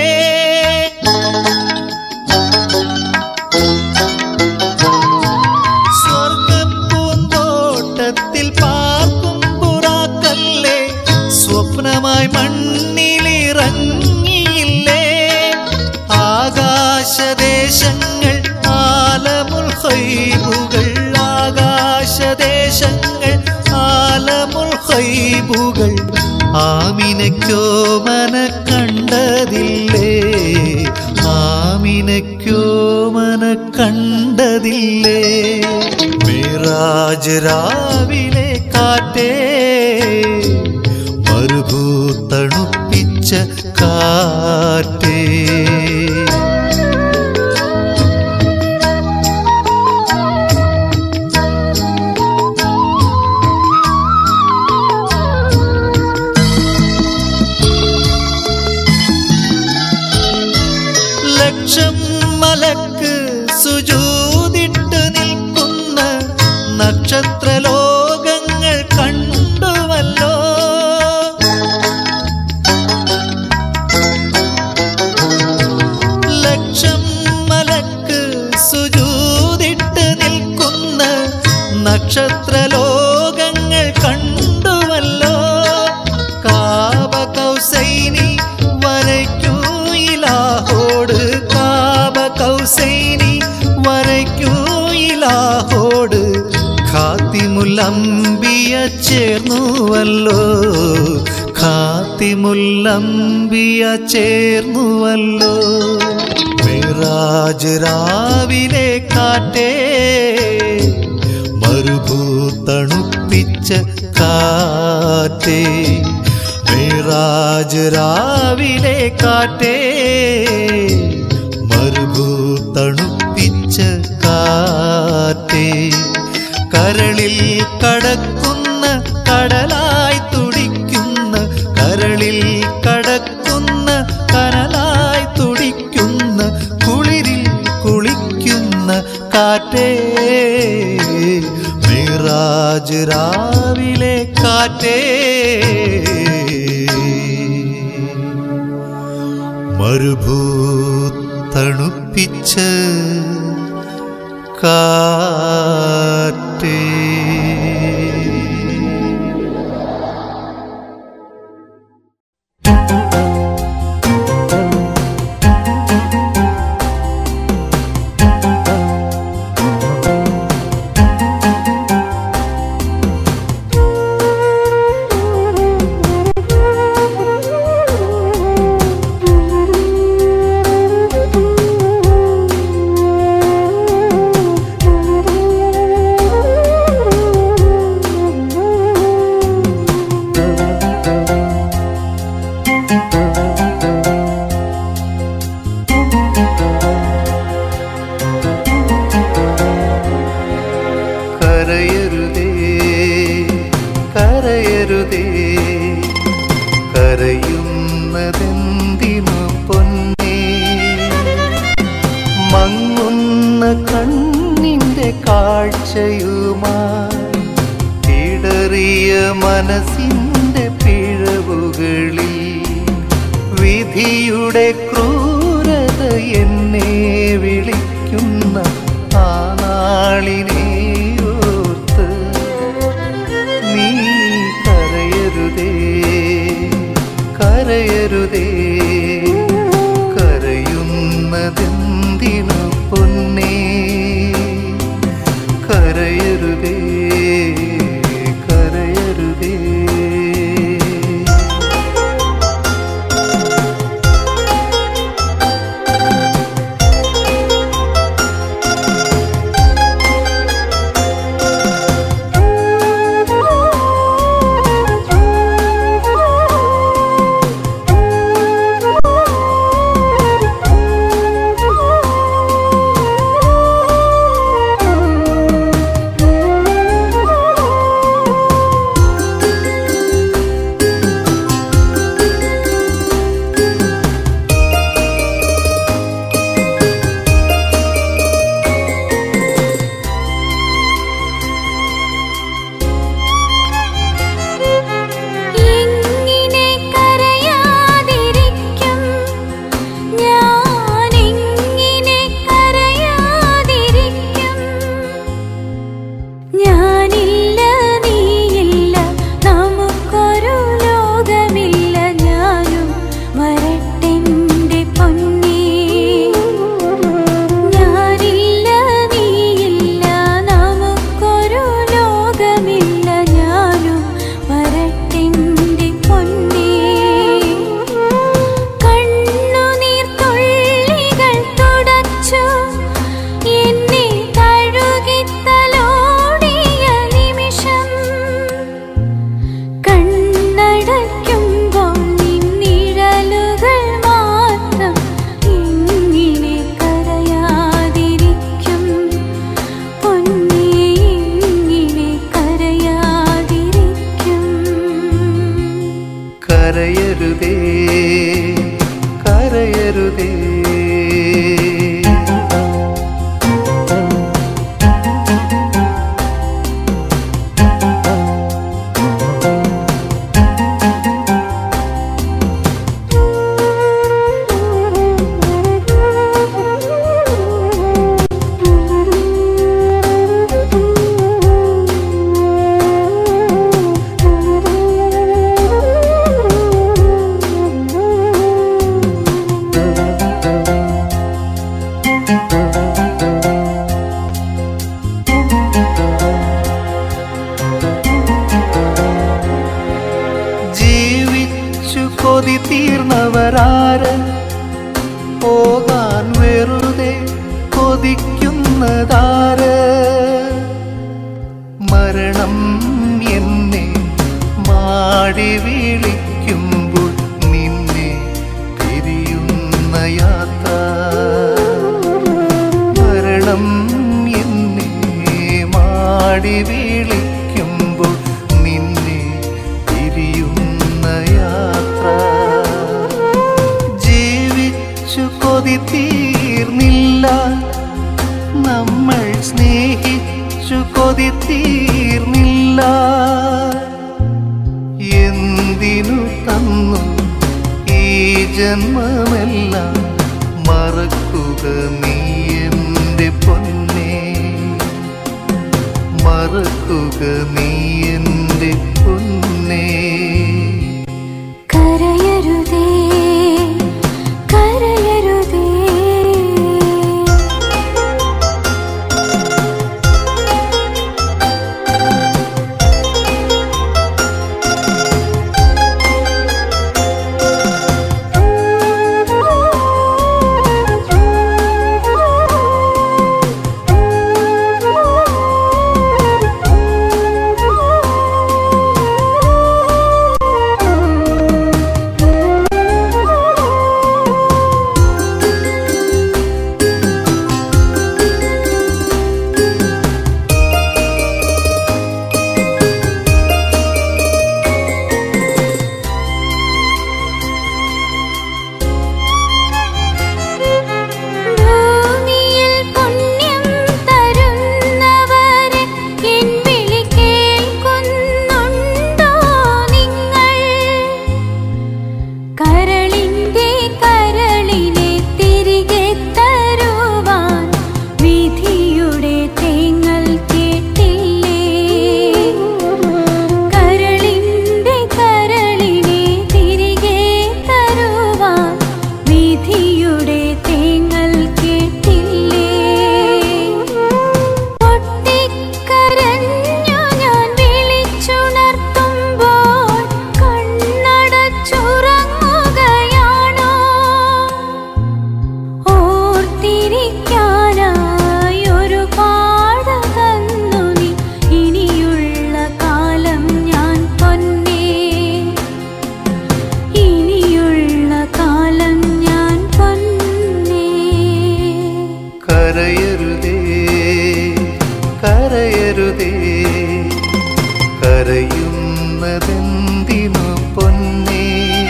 സ്വർഗപ്പൂന്തോട്ടത്തിൽ പാർക്കും പുറാക്കല്ലേ, സ്വപ്നമായി മണ്ണിലിറങ്ങിയില്ലേ. ആകാശദേശങ്ങൾ ആലമുൽ ഖൈബുകൾ, ആകാശദേശങ്ങൾ ആലമുൽ ഖൈബുകൾ. ആമിനയ്ക്കോ മന കണ്ടതില്ലേ, ആമിനയ്ക്കോ മന കണ്ടതില്ലേ. മിറാജ് രാവിലെ കാറ്റേ, മരുഭൂത്തണുപ്പിച്ച കാറ്റേ. ലക്ഷം മലക്ക് സുജൂദിട്ട് നിൽക്കുന്ന നക്ഷത്രലോകങ്ങൾ കണ്ടുവല്ലോ. ലക്ഷം മലക്ക് സുജൂദിട്ട് നിൽക്കുന്ന നക്ഷത്രലോകങ്ങൾ കണ്ടുവല്ലോ. കാബ കൗസൈനി വരയ്ക്കൂ ഇലാഹോട്, കാബ കൗസൈനി വരയ്ക്കൂ ഇലാഹോട്. ഖാത്തിമുൽ അംബിയ ചേർന്നുവല്ലോ, ഖാത്തിമുൽ അംബിയ ചേർന്നുവല്ലോ. മിറാജ് രാവിലെ കാറ്റേ, മരുഭൂത്തണുപ്പിച്ച കാറ്റേ. മിറാജ് രാവിലെ കാറ്റേ, മരുഭൂത്തണുപ്പിച്ച കാറ്റേ. കരളിൽ കടക്കുന്ന കടലായി തുടിക്കുന്ന, കരളിൽ കടക്കുന്ന കനലായി തുടിക്കുന്ന, കുളിരിൽ കുളിക്കുന്ന കാറ്റേ. മിറാജ് രാവിലെ കാറ്റേ, മരുഭൂത്തണുപ്പിച്ച കാറ്റേ. കരയുന്നതെന്തിനു പൊന്നേ, മങ്ങുന്ന കണ്ണിന്റെ കാഴ്ചയുമായി ഇടറിയ മനസ്സിന്റെ പിഴവുകളിൽ വിധിയുടെ ക്രൂരത എന്നെ വിളിക്കുന്ന ആ നാളിനെ ഓർത്ത് നീ കരയരുതേ, കരയരുതേ. കരയുന്നതെന്തിനു പൊന്നേ, കരയരുതേ, കരയരുതേ. പിരിയുന്നതാര്? മരണം എന്നെ മാടി വിളിക്കുമ്പോൾ നിന്നെ പിരിയുന്ന യാത്ര. മരണം എന്നെ മാടി വിളിക്കുമ്പോൾ നിന്നെ പിരിയുന്ന യാത്ര. ജീവിച്ചു കൊതി തീർന്നില്ല, നമ്മൾ സ്നേഹിച്ചു കൊതി തീർന്നില്ല. എന്തിനു തന്നു ഈ ജന്മമെല്ലാം, മറക്കുക നീ എൻ്റെ പൊന്നേ, മറക്കുക നീ എൻ്റെ പൊന്നേ. കരയരുതേ കരയരുതേ കരയരുതേ, കരയുന്നതെന്തിനു പൊന്നേ.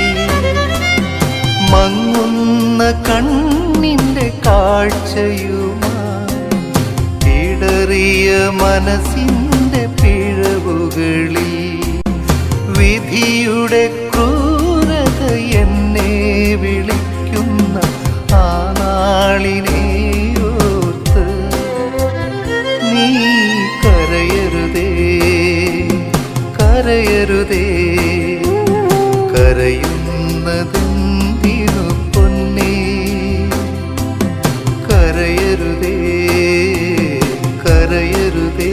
മങ്ങുന്ന കണ്ണിൻ്റെ കാഴ്ചയുമായി ഇടറിയ മനസ്സിൻ്റെ പിഴവുകളിൽ വിധിയുടെ ക്രൂരത എന്നെ വിളിക്കുന്ന ആ നാളിനെ ഓർത്ത് നീ കരയരുതേ, കരയരുതേ, കരയുന്നതെന്തിനു പൊന്നേ. കരയരുതേ, കരയരുതേ.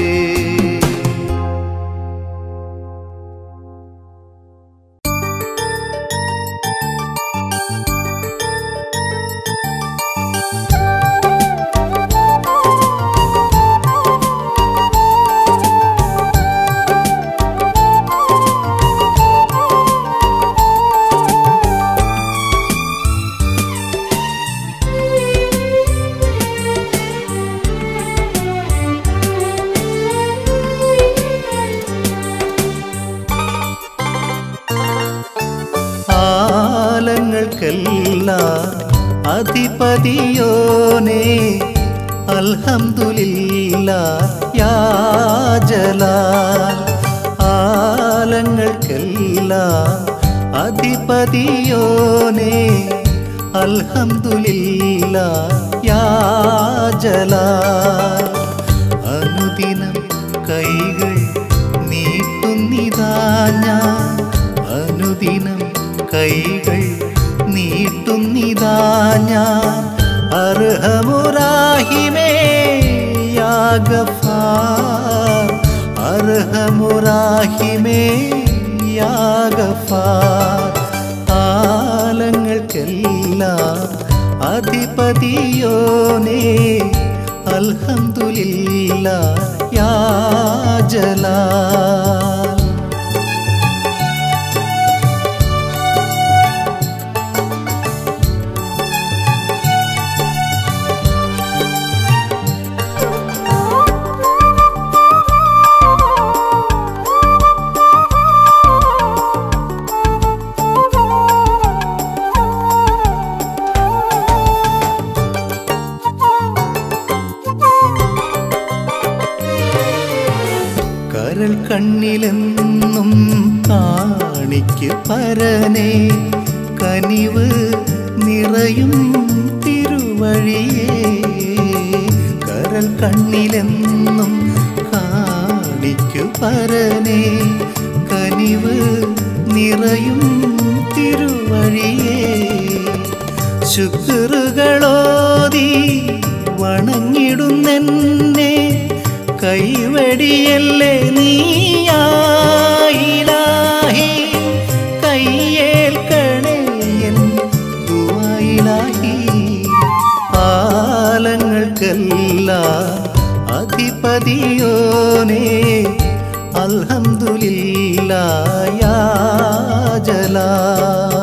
അധിപതിയോനേ അൽഹംദുലില്ലാഹ് യാ ജലാൽ. ആലങ്ങൾക്കെല്ലാം അധിപതിയോനേ അൽഹംദുലില്ലാഹ് യാ ജലാൽ. അനുദിനം കൈകൾ നീട്ടുന്നിതാ ഞാൻ, അനുദിനം കൈകൾ നീട്ടുന്നിതാ ഞാൻ. അർഹമുറാഹിമേ യാ ഗഫാർ, അർഹമുറാഹിമേ യാ ഗഫാർ. ആലങ്ങൾക്കെല്ലാം അധിപതിയോനേ അൽഹംദുലില്ലാഹ് യാ ജലാൽ. കരൾ കണ്ണിലെന്നും കാണിക്ക് പരനേ, കനിവ് നിറയും തിരുവഴിയേ. കരൾ കണ്ണിലെന്നും കാണിക്ക് പരനേ, കനിവ് നിറയും തിരുവഴിയേ. ശുക്റുകളോതി വണങ്ങിടുന്നെന്നെ, കൈവടിയല്ലേ നീയായിലാഹി. കയ്യേൽക്കണേ എൻ ദുആയിലാഹി. ആലങ്ങൾക്കെല്ലാം അധിപതിയോനേ, അൽഹംദുലില്ലാഹ് യാ ജലാൽ.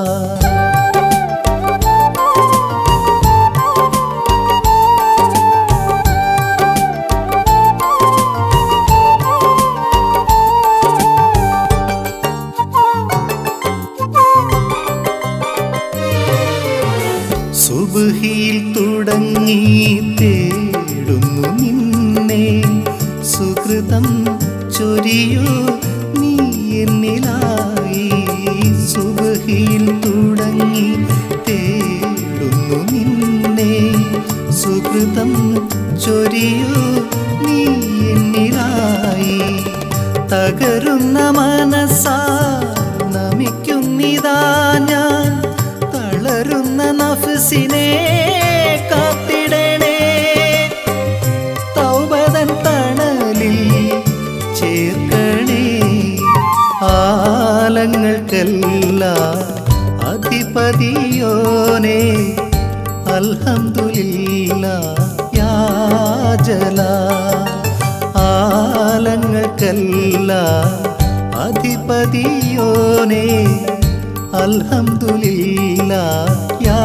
സുബ്ഹിയിൽ തുടങ്ങി തേടുന്നു നിന്നെ, സുകൃതം ചൊരിയൂ നീ എന്നിലായി. സുബ്ഹിയിൽ തുടങ്ങി തേടുന്നു നിന്നെ, സുകൃതം ചൊരിയൂ നീ എന്നിലായി. തകരുന്ന മനസ്സാ നമിക്കുന്നിതാ ഞാൻ, തളരുന്ന നഫ്സിനെ കാത്തിടണേ. തൗബതൻ തണലിൽ ചേർക്കണേ. ആലങ്ങൾക്കെല്ലാം അധിപതിയോനേ, അൽഹംദുലില്ലാഹ് യാ ജലാൽ. ആലങ്ങൾക്കെല്ലാം അധിപതിയോനേ, അൽഹംദുലില്ലാഹ് യാ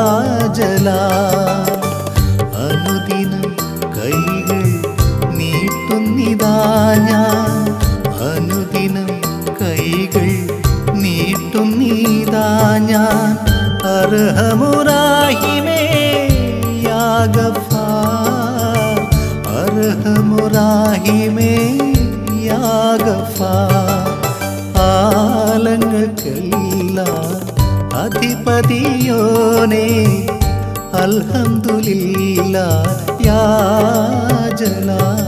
ജലാൽ. അനുദിനം കൈകൾ നീട്ടുന്നിതാ ഞാൻ, അനുദിനം കൈകൾ നീട്ടുന്നിതാ ഞാൻ. അർഹമുറാഹിമേ യാ ഗഫാർ, അർഹമുറാഹിമേ യാ ഗഫാർ. ആലങ്ങൾക്കെല്ലാം അധിപതിയോനേ, അൽഹംദുലില്ലാഹ് യാ ജലാൽ.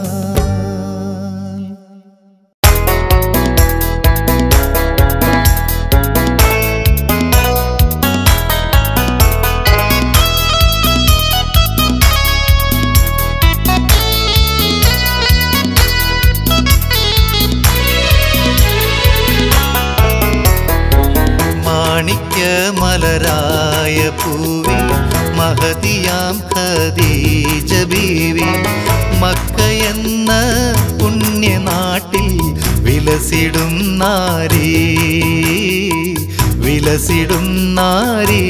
മലരായ പൂവി മഹദിയാം ഖദീജ ബീവി, മക്ക എന്ന പുണ്യനാട്ടിൽ വിലസിടും നാരി, വിലസിടും നാരി.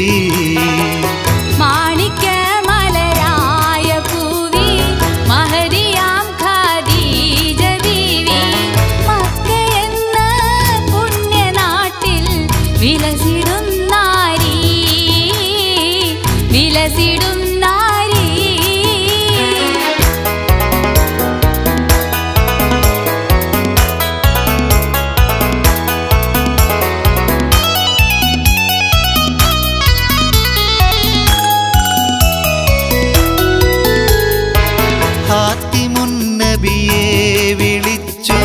വിളിച്ചു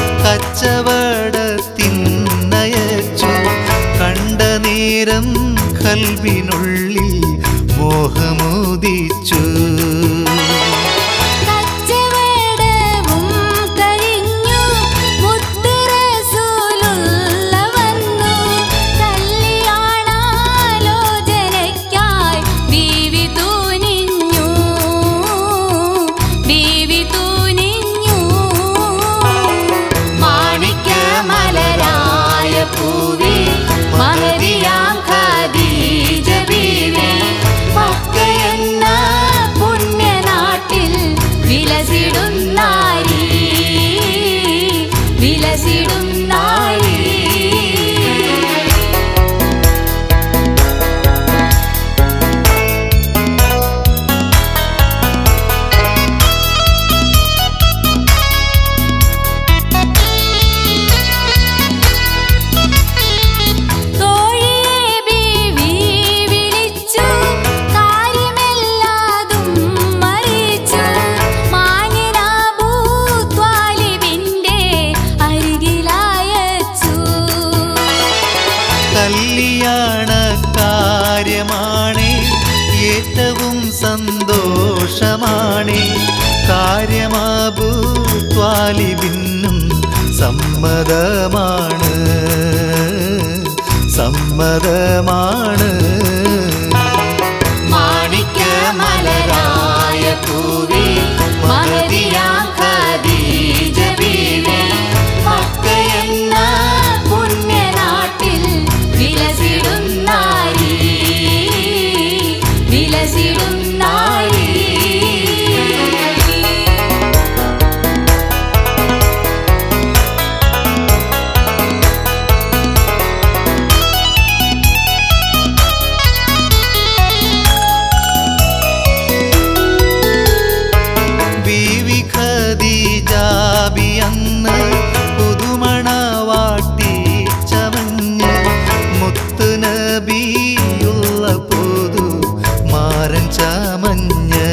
കച്ചവടത്തിനയച്ചു, കണ്ട നേരം കൽബിനുള്ളിൽ മോഹമുദിച്ചു. കാണേ കാര്യമാബൂ ത്വാലിബിനും സമ്മതമാണ് സമ്മതമാണ്. മാണിക്യമലരായ പൂവി മഹദിയാം ഖദീജ ബീവി മക്കയെന്ന പുണ്യനാട്ടിൽ വിലസിടും നാരി വിലസിടും നാരി. അന്ന് പുതുമണവാട്ടി ചമഞ്ഞ് മുത്ത് നബിയുള്ള പോതു മാരൻ ചമഞ്ഞ്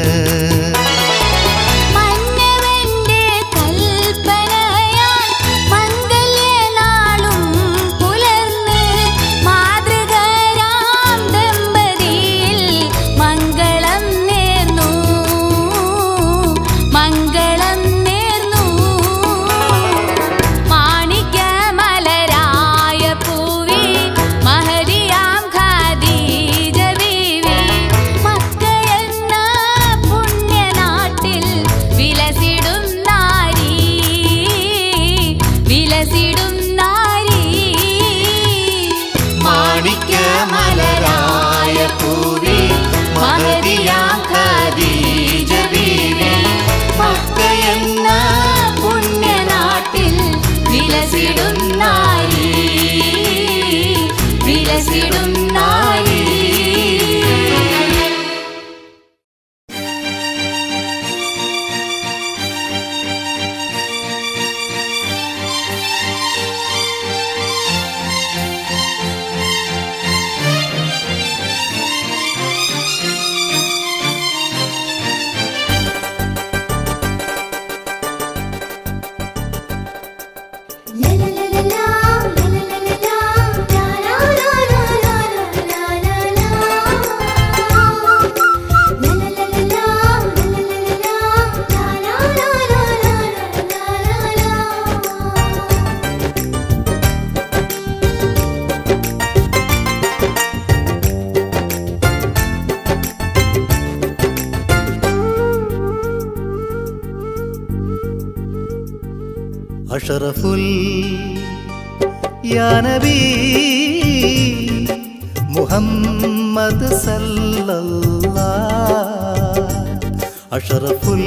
അഷറഫുൽ യാ നബി മുഹമ്മദ് സല്ലല്ലാഹ് അഷറഫുൽ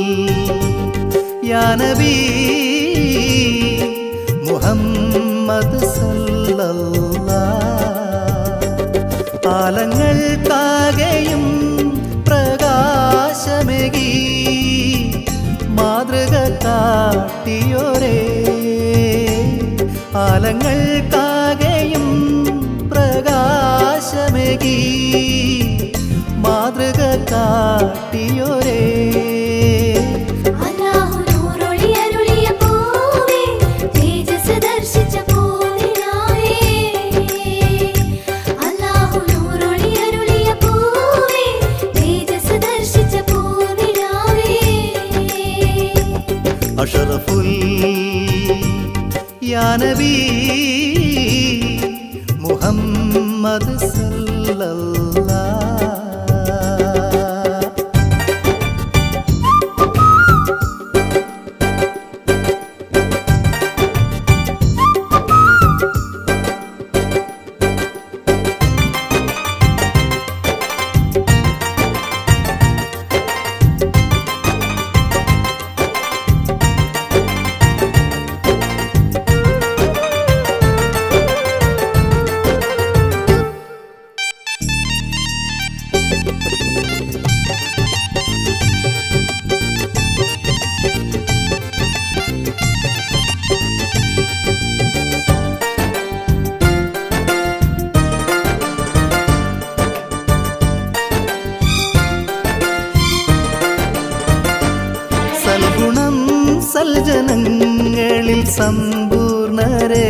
യാ നബി മുഹമ്മദ് സല്ലല്ലാഹ് ആലങ്ങൾക്കാകെയും പ്രകാശമേകി മാതൃക കാട്ടിയോരേ ആലങ്ങൾക്കാകെയും പ്രകാശമേകി മാതൃക കാട്ടിയോരേ അഷറഫുൽ യാ നബി മുഹമ്മദ് സല്ലല്ലാഹ് സൽഗുണം സൽജനങ്ങളിൽ സമ്പൂർണരേ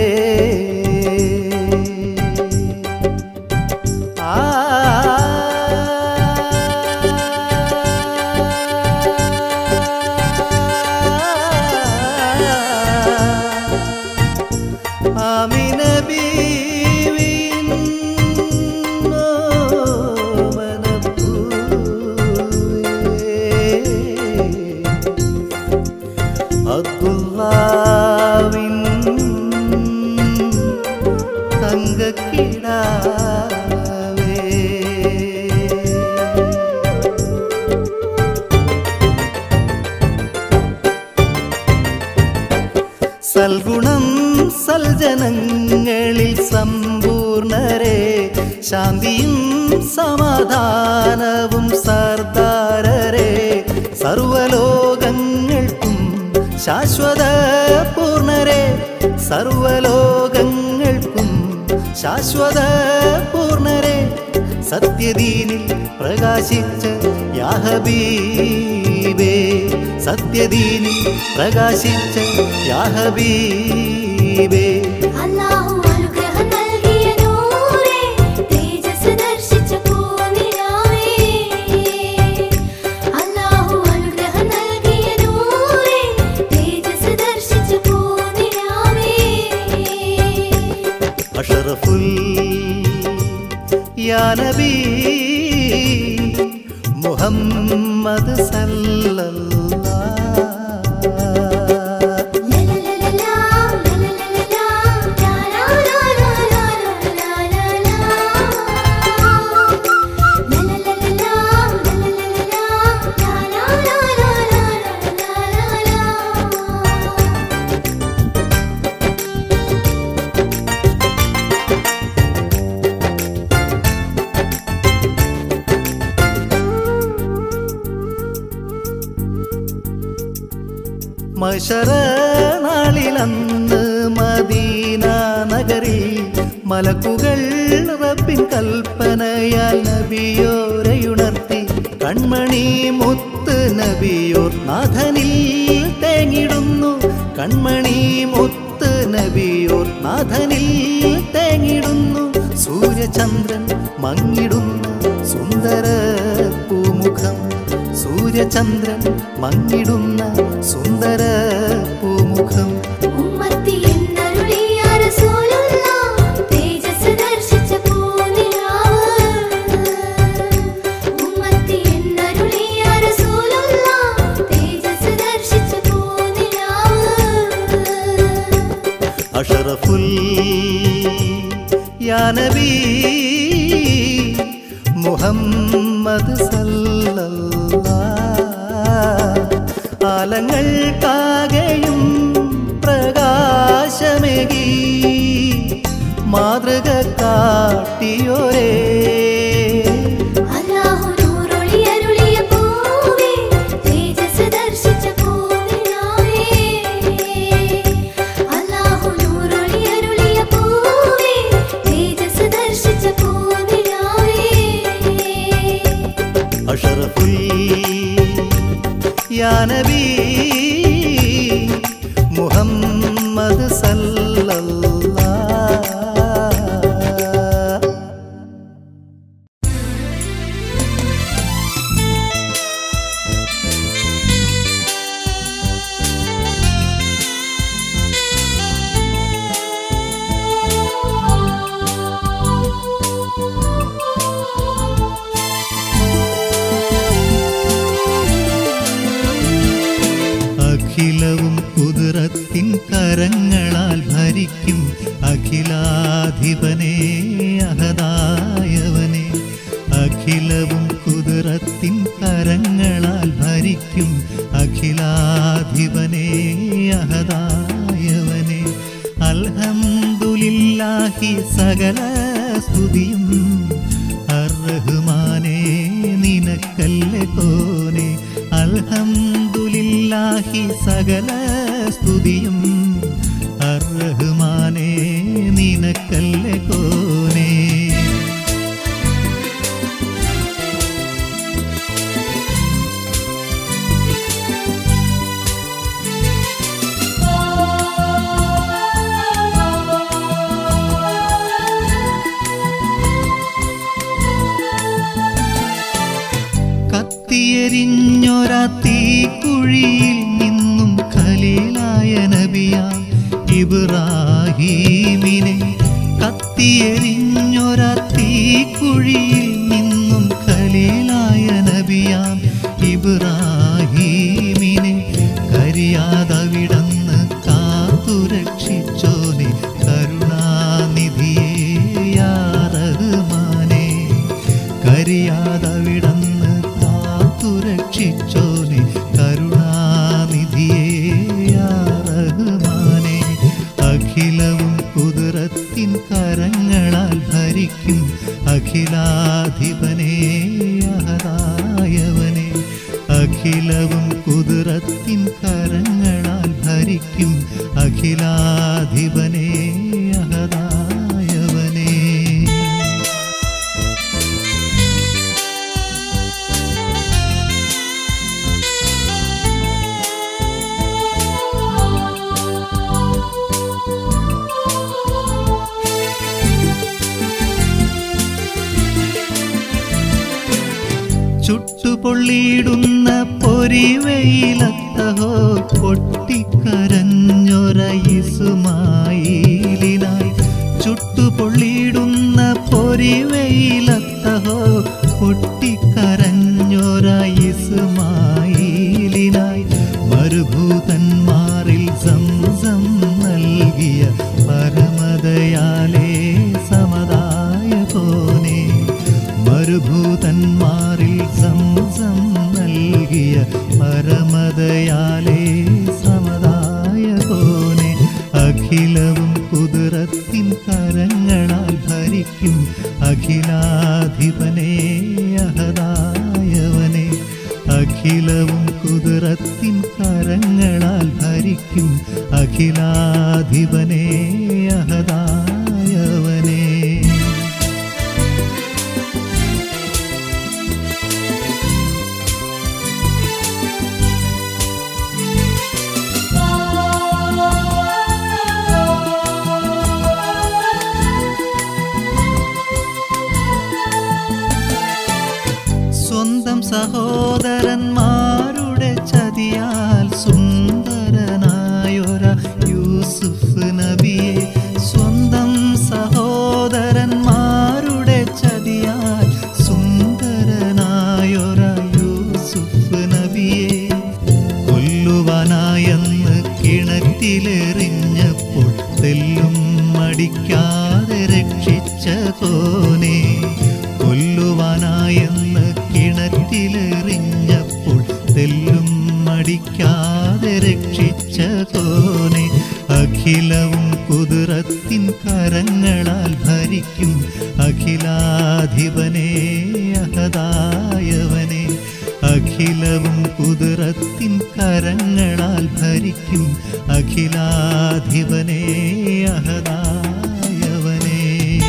ഗുണങ്ങളിൽ സമ്പൂർണരെ ശാന്തിയും സമാധാനവും സർദാരരെ സർവലോകങ്ങൾക്കും ശാശ്വത പൂർണരെ സർവലോകങ്ങൾക്കും ശാശ്വത പൂർണരെ സത്യദീനിൽ പ്രകാശിച്ച യാ ഹബീബേ സത്യദീനിൽ പ്രകാശിച്ച യാ ഹബീബേ അല്ലാഹു അനുഗ്രഹം നൽകിയ നൂറേ തേജസ് ദർശിച്ച പൂനിലാവേ അല്ലാഹു അനുഗ്രഹം നൽകിയ നൂറേ തേജസ് ദർശിച്ച പൂനിലാവേ അഷ്റഫുൽ യാ നബി മുഹമ്മദ് സല്ലല്ലാഹു മശറനാളിലന്ന് മദീന നഗരിൽ മലക്കുകൾ റബ്ബിൻ കൽപ്പനയാൽ നബിയോരെയുണർത്തി കൺമണി മുത്ത് നബിയോർ നാഥനിൽ തേങ്ങിടുന്നു കൺമണി മുത്ത് നബിയോർ നാഥനിൽ തേങ്ങിടുന്നു സൂര്യചന്ദ്രൻ മങ്ങിടുന്ന സുന്ദര പൂമുഖം സൂര്യചന്ദ്രൻ മങ്ങിടുന്ന സുന്ദര പൂമുഖം ഉമ്മത്തി എന്നരുളിയ റസൂലുള്ളാഹ് തേജസ് ദർശിച്ച പൂനിലാവ് ഉമ്മത്തി എന്നരുളിയ റസൂലുള്ളാഹ് തേജസ് ദർശിച്ച പൂനിലാവ് അഷ്റഫുൽ യാ നബി മുഹമ്മദ് സല്ലല്ലാഹു ആലങ്ങൾക്കാകെയും പ്രകാശമേകി മാതൃക കാട്ടിയോരേ അല്ലാഹു നൂറൊളി അരുളിയ പൂവേ തേജസ് ദർശിച്ച പൂനിലാവേ അല്ലാഹു നൂറൊളി അരുളിയ പൂവേ തേജസ് ദർശിച്ച പൂനിലാവേ അഷ്റഫുൽ യാ നബി മുഹമ്മദ് സല്ലല്ലാഹു അഖിലവും കുതിരത്തിൻ കരങ്ങളാൽ ഭരിക്കും അഖിലാധിപനേ അഹദായവനെ അഖിലവും കുതിരത്തിൻ കരങ്ങളാൽ ഭരിക്കും അഖിലാധിപനേ അഹദായവനെ അൽഹംദുലില്ലാഹി സകല സ്തുതിയും അർറഹ്മാനേ നിനക്കല്ലേ കോനെ അൽഹംദുലില്ലാഹി സകല സ്തുതിയും അർറഹ്മാനേ നിനക്കല്ലേ കോനെ കത്തിയെരിഞ്ഞൊരാ തീക്കുഴിയിൽ നിന്നും ഖലീലായ നബിയാം ഇബ്രാഹീമിനെ കത്തിയെരിഞ്ഞൊരാ തീക്കുഴിയിൽ നിന്നും ഖലീലായ നബിയാം ഇബ്രാഹീമിനെ കരിയാതവിടന്ന് കാത്തുരക്ഷിച്ചോനെ കരുണാനിധിയേ യാ റഹ്മാനേ കരിയാതവിടന്ന് കാത്തുരക്ഷിച്ചോനെ കരുണാനിധിയേ യാ റഹ്മാനേ അഖിലവും കുതിര അഖിലവും കുതിരത്തിൻ കരങ്ങളാൽ ഭരിക്കും അഖിലാധിപനേ അഹദായവനേ. ചുട്ടുപൊള്ളിയിടുന്ന പൊരിവെയിലത്തഹോ പൊട്ടിക്കരഞ്ഞൊര ഇസ്മായിലിനായി. ചുട്ടുപൊള്ളിയിടുന്ന പൊരിവെയിലത്തഹോ പൊട്ടിക്കരഞ്ഞൊര ഇസ്മായിലിനായി. മരുഭൂതന്മാരിൽ സംസം നൽകിയ പരമദയാലേ സമദായകോനേ. മരുഭൂതന്മാരിൽ സംസം നൽകിയ പരമദയാലേ സമദായകോനേ. അഖിലവും കുതിരത്തിൻ കരങ്ങളാൽ ഭരിക്കും അഖിലാധിപനേ അഹദായവനേ. അഖിലവും കുതിരത്തിൻ കരങ്ങളാൽ ഭരിക്കും അഖിലാധിപനേ അഹദായവനേ. സ്വന്തം സഹോദരന്മാരുടെ ചതിയാൽ സുന്ദരനായൊര യൂസുഫ് നബിയെ. സ്വന്തം സഹോദരന്മാരുടെ ചതിയാൽ സുന്ദരനായൊര യൂസുഫ് നബിയെ. കൊല്ലുവാനായെന്ന് കിണറ്റിലെറിഞ്ഞപ്പോൾ തെല്ലും മടിക്കാതെ രക്ഷിച്ച കോനേ. കൊല്ലുവാനായെന്ന് കിണറ്റിലെറിഞ്ഞപ്പോൾ തെല്ലും മടിക്കാതെ രക്ഷിച്ച കോനേ. അഖിലവും കുതിരത്തിൻ കരങ്ങളാൽ ഭരിക്കും അഖിലാധിപനേ അഹദായവനേ. അഖിലവും കുതിരത്തിൻ കരങ്ങളാൽ ഭരിക്കും അഖിലാധിപനേ അഹദായവനേ.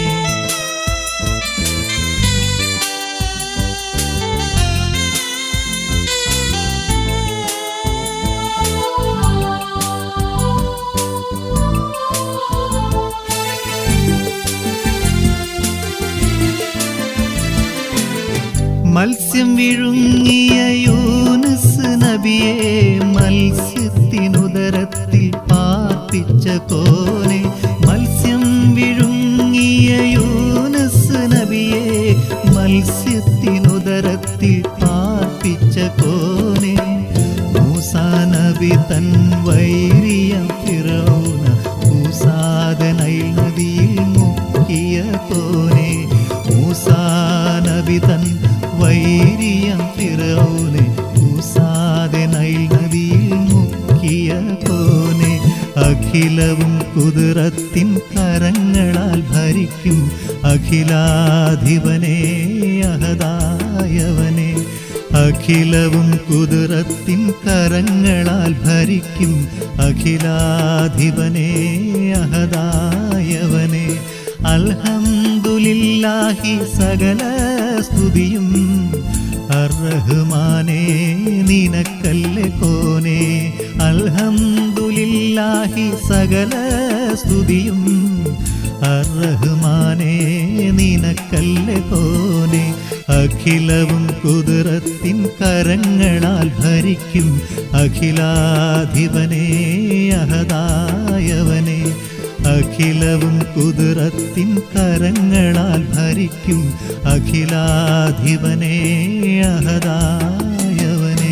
മത്സ്യം വിഴുങ്ങിയ യൂനുസ് നബിയെ മത്സ്യത്തിനുദരത്തിൽ പാർപ്പിച്ച കോനെ. മത്സ്യം വിഴുങ്ങിയ യൂനുസ് നബിയെ മത്സ്യത്തിനുദരത്തിൽ പാർപ്പിച്ച കോനെ. മൂസാ നബി തൻ വൈരിയ ഫിറൗന മൂസാദ് നൈൽ നദിയിൽ മുക്കിയ കോനെ. മൂസാ നബി തൻ വൈരിയ ഫിറൗനെ മൂസാദ് നൈൽ നദിയിൽ മുക്കിയ കോനെ. അഖിലവും കുതിരത്തിൻ കരങ്ങളാൽ ഭരിക്കും അഖിലാധിപനേ അഹദായവനേ. അഖിലവും കുതിരത്തിൻ കരങ്ങളാൽ ഭരിക്കും അഖിലാധിപനേ അഹദായവനേ. അൽഹംദുലില്ലാഹി സകല സ്തുതിയും അർറഹ്മാനേ നിനക്കല്ലേ കോനേ. അൽഹംദുലില്ലാഹി സകല സ്തുതിയും അർറഹ്മാനേ നിനക്കല്ലേ കോനേ. അഖിലവും കുതിരത്തിൻ കരങ്ങളാൽ ഭരിക്കും അഖിലാധിപനേ അഹദായവനേ. അഖിലവും കുതിരത്തിൻ കരങ്ങളാൽ ഭരിക്കും അഖിലാധിപനേ അഹദായവനേ.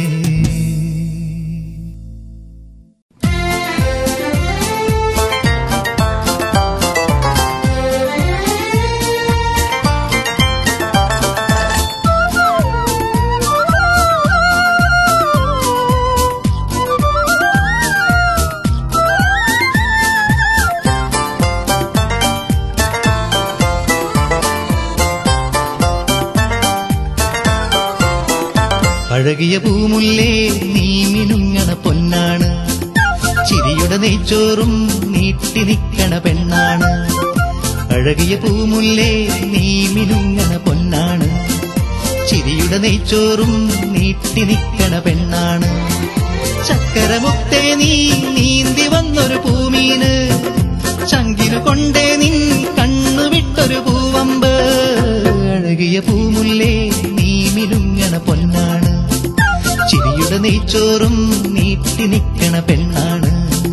അഴകിയ പൂമുല്ലേ നീ മിനുങ്ങണ പൊന്നാണ്, ചിരിയുടെ നെയ്ച്ചോറും നീട്ടി നിക്കണ പെണ്ണാണ്. അഴകിയ പൂമുല്ലേ നീ മിനുങ്ങണ പൊന്നാണ്, ചിരിയുടെ നെയ്ച്ചോറും നീട്ടി നിക്കണ പെണ്ണാണ്. ചക്കരമുത്തേ നീ നീന്തി വന്നൊരു പൂമീന്, ചങ്കിനു കൊണ്ടേ നിൻ കണ്ണുവിട്ടൊരു പൂവമ്പ്. അഴകിയ പൂമുല്ലേ നീ മിനുങ്ങണ പൊന്നാണ്, ചിരിയുടെ നെയ്ച്ചോറും നീട്ടി നിക്കണ പെണ്ണാണ്.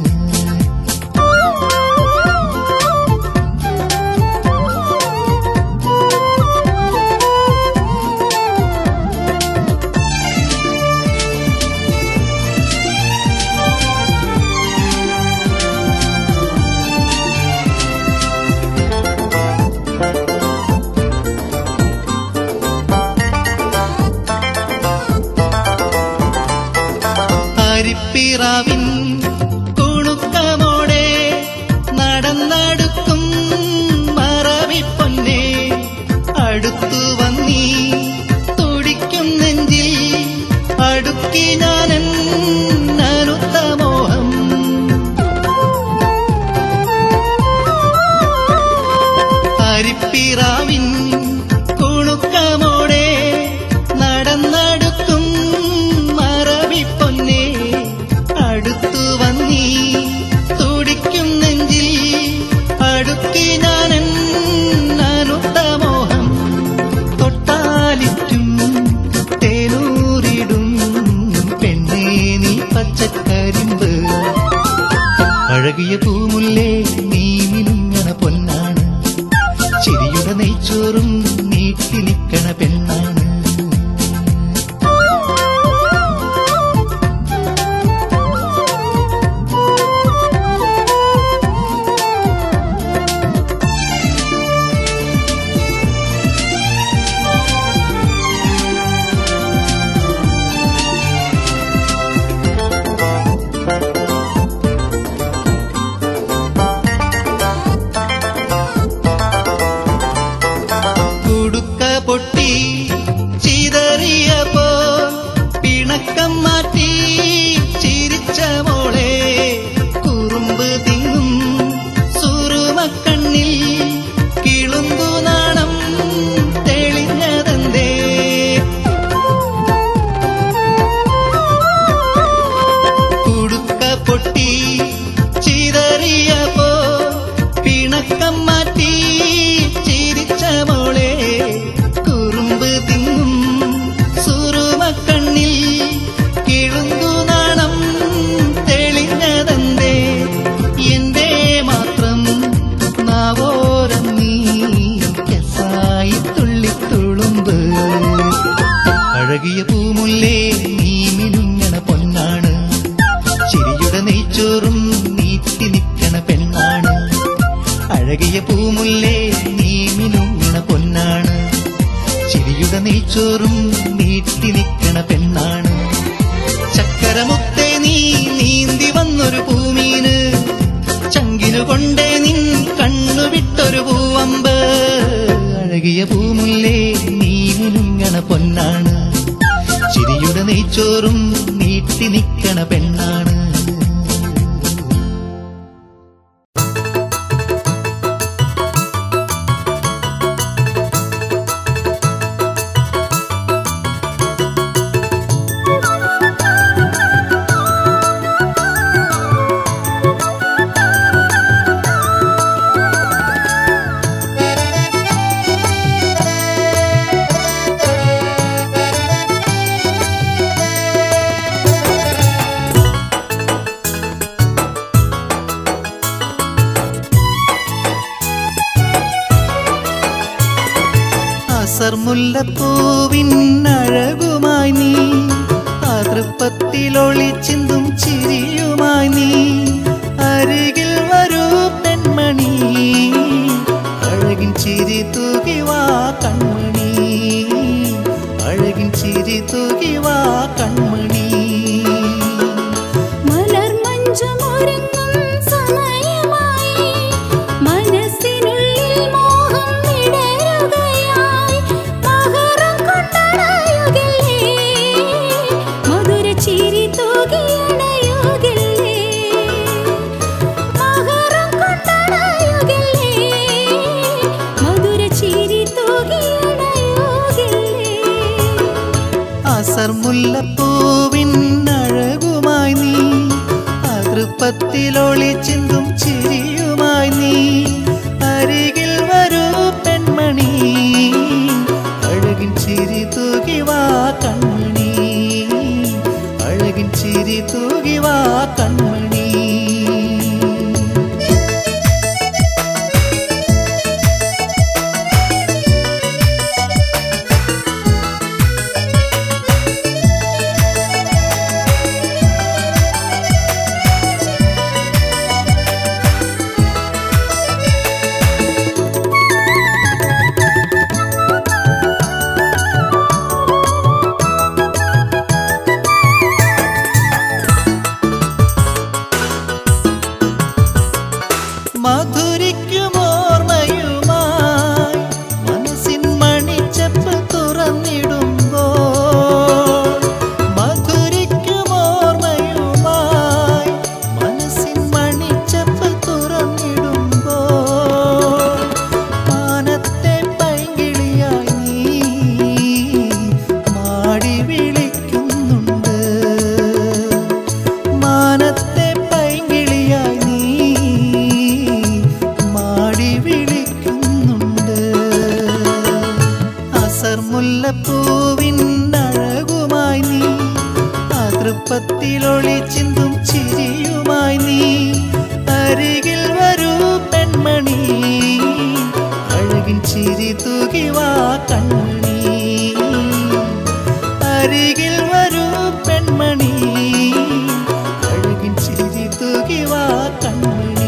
ിൻ കുണുക്കമോടെ നടന്നടുക്കും മറവിപ്പൊന്നെ, അടുത്തു വന്നീ തുടിക്കും നെഞ്ചിൽ അടുക്കി ഞാനൻ നനുത്ത മോഹം. ഹരിപ്പിറാവിൻ കുണുക്കമോടെ നടന്നടുക്കും മറവിപ്പൊന്നെ, അടുത്തു വന്നീ തുടിക്കും നെഞ്ചിൽ അടുക്കി ഞാനൻ നനുത്ത മോഹം. തൊട്ടാലിറ്റും തേനൂറിടും പെണ്ണേ നീ പച്ചക്കരിമ്പ്. അഴകിയ പൂമുല്ലേ നീ മിനുങ്ങണ പൊന്നാണ്, ചിരിയുടെ നെയ്ച്ചോറും നീട്ടി നിക്കണ പെണ്ണാണ്. പൊട്ടി ചിതറിയപ്പോ പിണക്കം മാറ്റി ചിരിച്ച മോളെ, കുറുമ്പ് തിങ്ങും സുറുമക്കണ്ണിൽ കിളുന്തു നാണം തെളിഞ്ഞതെന്തേ. കുടുക്ക പൊട്ടി ചിതറിയപ്പോ പിണക്കം മാറ്റി ചിരിച്ച മോളെ, കുറുമ്പ് തിങ്ങും സുറുമക്കണ്ണിൽ കിളുന്തു നാണം തെളിഞ്ഞതെന്തേ. എന്റെ മാത്രം നാവോരം നീ കെസായി തുള്ളിത്തുളുമ്പ്. അഴകിയ പൂമുല്ലേ നീ മിനുങ്ങണ പൊന്നാണ്, ചിരിയുടെ നെയ്ച്ചോറും നീട്ടി നിക്കണ പെണ്ണാണ്. അഴകിയ പൂമുല്ലേ നീ മിനുങ്ങണ പൊന്നാണ്, ചിരിയുടെ നെയ്ച്ചോറും നീട്ടി നിക്കണ പെണ്ണാണ്. ചക്കരമുത്തേ നീ നീന്തി വന്നൊരു പൂമീന്, ചങ്കിനു കൊണ്ടേ നിൻ കണ്ണുവിട്ടൊരു പൂവമ്പ്. അഴകിയ പൂമുല്ലേ നീ മിനുങ്ങണ പൊന്നാണ്, ചിരിയുടെ നെയ്ച്ചോറും നീട്ടി നിക്കണ പെണ്ണാണ്. മുല്ലപ്പൂവിനഴകുമായി നീ, അതൃപ്പത്തിലൊളിച്ചിന്തും ചിരിയുമായി നീ, അരികിൽ വരൂ പെൺമണി, അഴകിൻ ചിരി തൂകി വാ കൺമണി, അഴകിൻ ചിരി തൂകി വാ കൺമണി. തൂകിയണയുകില്ലേ മകരം കൊണ്ടണയുകില്ലേ മധുരച്ചിരി തൂകിയണയുകില്ലേ അസർമുല്ലപ്പൂവിൻ അഴകുമായി നീ അതൃപ്പത്തിലൊളി ചിന്തും ചിരിയുമായി നീ അരികിൽ വരൂ പെൺമണി അഴകിൻ ചിരി തൂകി വാ കൺമണി അഴകിൻ ചിരി തൂകി വാ കൺമണി മധുരിക്കുമോർമ്മയുമായി മനസ്സിൻ മണിച്ചപ്പ് തുറന്നിടുമ്പോൾ മധുരിക്കുമോർമ്മയുമായി മനസ്സിൻ മണിച്ചപ്പ് തുറന്നിടുമ്പോൾ മാനത്തെ പൈങ്കിളിയായി നീ മാടി വിളിക്കുന്നുണ്ട് മാനത്തെ പൈങ്കിളിയായി നീ മാടി വിളിക്കുന്നുണ്ട് അസർമുല്ലപ്പൂവിൻ അഴകുമായി നീ അതൃപ്പത്തിലൊളി ചിന്തും ചിരിയുമായി നീ അരികിൽ വരൂ പെൺമണി അഴകിൻ ചിരി തൂകി വാ കൺമണി അരികിൽ വരൂ പെൺമണി അഴകിൻ ചിരി തൂകി വാ കൺമണി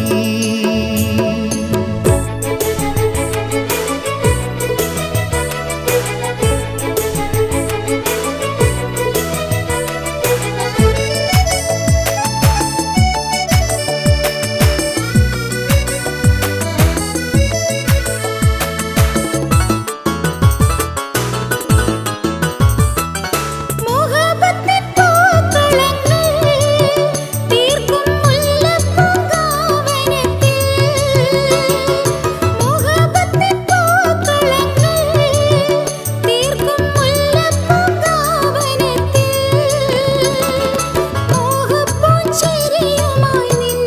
മോഹബത്തിൻ പൂക്കളങ്ങൾ തീർക്കും മുല്ലപ്പൂങ്കാവനത്തിൽ മോഹബത്തിൻ പൂക്കളങ്ങൾ തീർക്കും മുല്ലപ്പൂങ്കാവനത്തിൽ മോഹപ്പൂഞ്ചിരിയുമായി നിൻ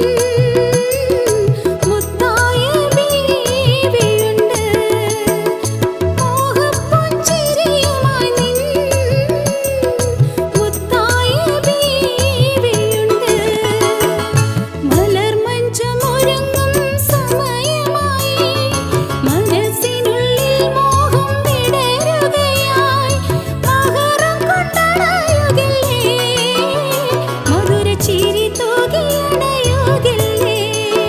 മുത്തായ ബീവിയുണ്ട് മോഹപ്പൂഞ്ചിരിയുമായി നിൻ മുത്തായ ബീവിയുണ്ട് മലർമഞ്ചമൊരുങ്ങും സമയമായി മനസ്സിനുള്ളിൽ മോഹം വിടരുകയായി മകരം കൊണ്ടണയുകില്ലേ മധുരച്ചിരി തൂകിയണയുകില്ലേ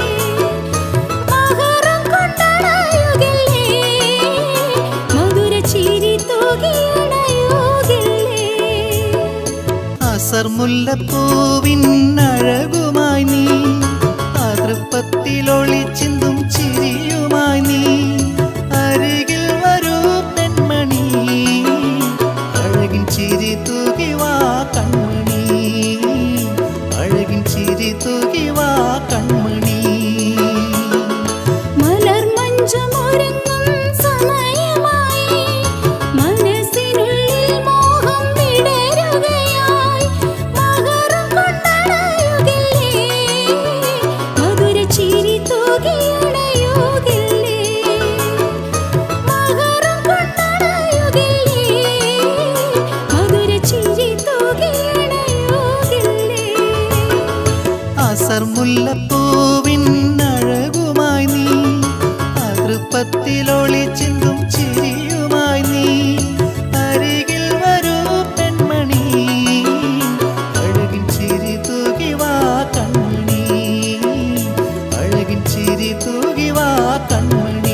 മകരം കൊണ്ടണയുകില്ലേ മധുരച്ചിരി തൂകിയണയുകില്ലേ അസർമുല്ലപ്പൂവിൻ അഴകുമായി നീ അതൃപ്പത്തിലൊളി ചിന്തും ചിരിയുമായി നീ അരികിൽ വരൂ പെൺമണി അഴകിൻ ചിരി തൂകി വാ കൺമണി അഴകിൻ ചിരി തൂകി വാ കൺമണി മലർമഞ്ചമൊരുങ്ങും സമയമായി മനസ്സിനുള്ളിൽ മോഹം വിടരുകയായി മകരം കൊണ്ടണയുകില്ലേ മധുരച്ചിരി തൂകിയണയുകില്ലേ മകരം കൊണ്ടണയുകില്ലേ മധുരച്ചിരി തൂകിയണയുകില്ലേ അസർമുല്ലപ്പൂവിൻ അഴകുമായി നീ അതൃപ്പത്തിലൊളി ചിന്തും ചിരിയുമായി നീ അരികിൽ വരൂ പെൺമണി അഴകിൻ ചിരി തൂകി വാ കൺമണി അഴകിൻ ചിരി തൂകി വാ കൺമണി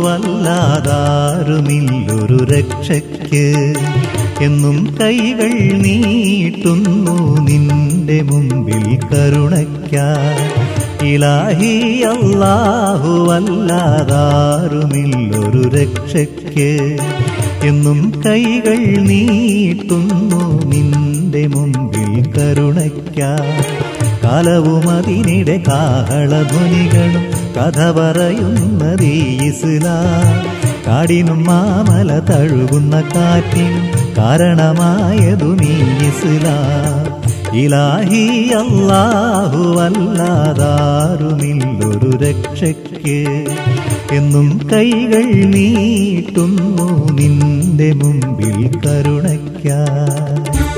അല്ലാതാരുമില്ലൊരു രക്ഷയ്ക്ക് എന്നും കൈകൾ നീട്ടുന്നു നിന്റെ മുമ്പിൽ കരുണയ്ക്കായി. ഇലാഹി അല്ലാഹു അല്ലാതാരുമില്ലൊരു രക്ഷയ്ക്ക് എന്നും കൈകൾ നീട്ടുന്നു നിന്റെ മുമ്പിൽ കരുണയ്ക്കായി. കാലവും അതിനിടെ കാഹളധ്വനികളും കഥ പറയുന്നത് ഇസ്ലാം. കാടിനും മാമല തഴുകുന്ന കാറ്റിനും കാരണമായതും ഈ ഇസ്ലാം. ഇലാഹി അല്ലാഹു അല്ലാതാരുമില്ലൊരു രക്ഷയ്ക്ക് എന്നും കൈകൾ നീട്ടുന്നു നിന്റെ മുമ്പിൽ കരുണയ്ക്കായി.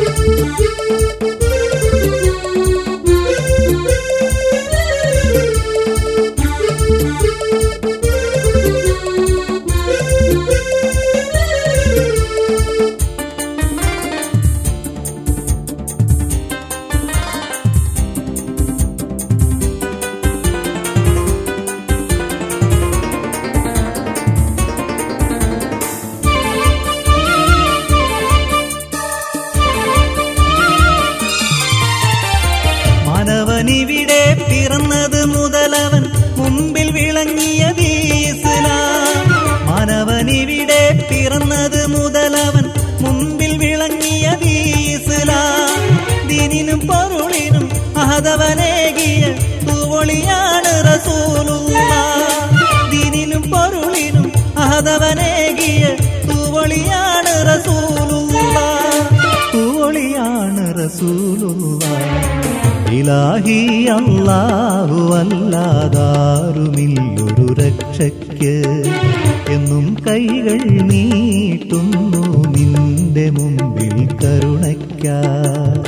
മാനവനിവിടെ പിറന്നത് മുതലവൻ മുമ്പിൽ വിളങ്ങിയത് ഇസ്ലാം. മാനവനിവിടെ പിറന്നത് മുതലവൻ മുമ്പിൽ വിളങ്ങിയത് ഇസ്ലാം. ദീനിനും പൊരുളിനും അഹദവനേകിയ തൂവൊളിയാണ് റസൂലുള്ളാഹ്. ദീനിനും പൊരുളിനും അഹദവനേകിയ തൂവൊളിയാണ് റസൂലുള്ളാഹ്. തൂവൊളിയാണ് റസൂലുള്ളാഹ്. ഇലാഹി അല്ലാഹു അല്ലാതാരുമില്ലൊരു രക്ഷയ്ക്ക് എന്നും കൈകൾ നീട്ടുന്നു നിന്റെ മുമ്പിൽ കരുണയ്ക്കായി.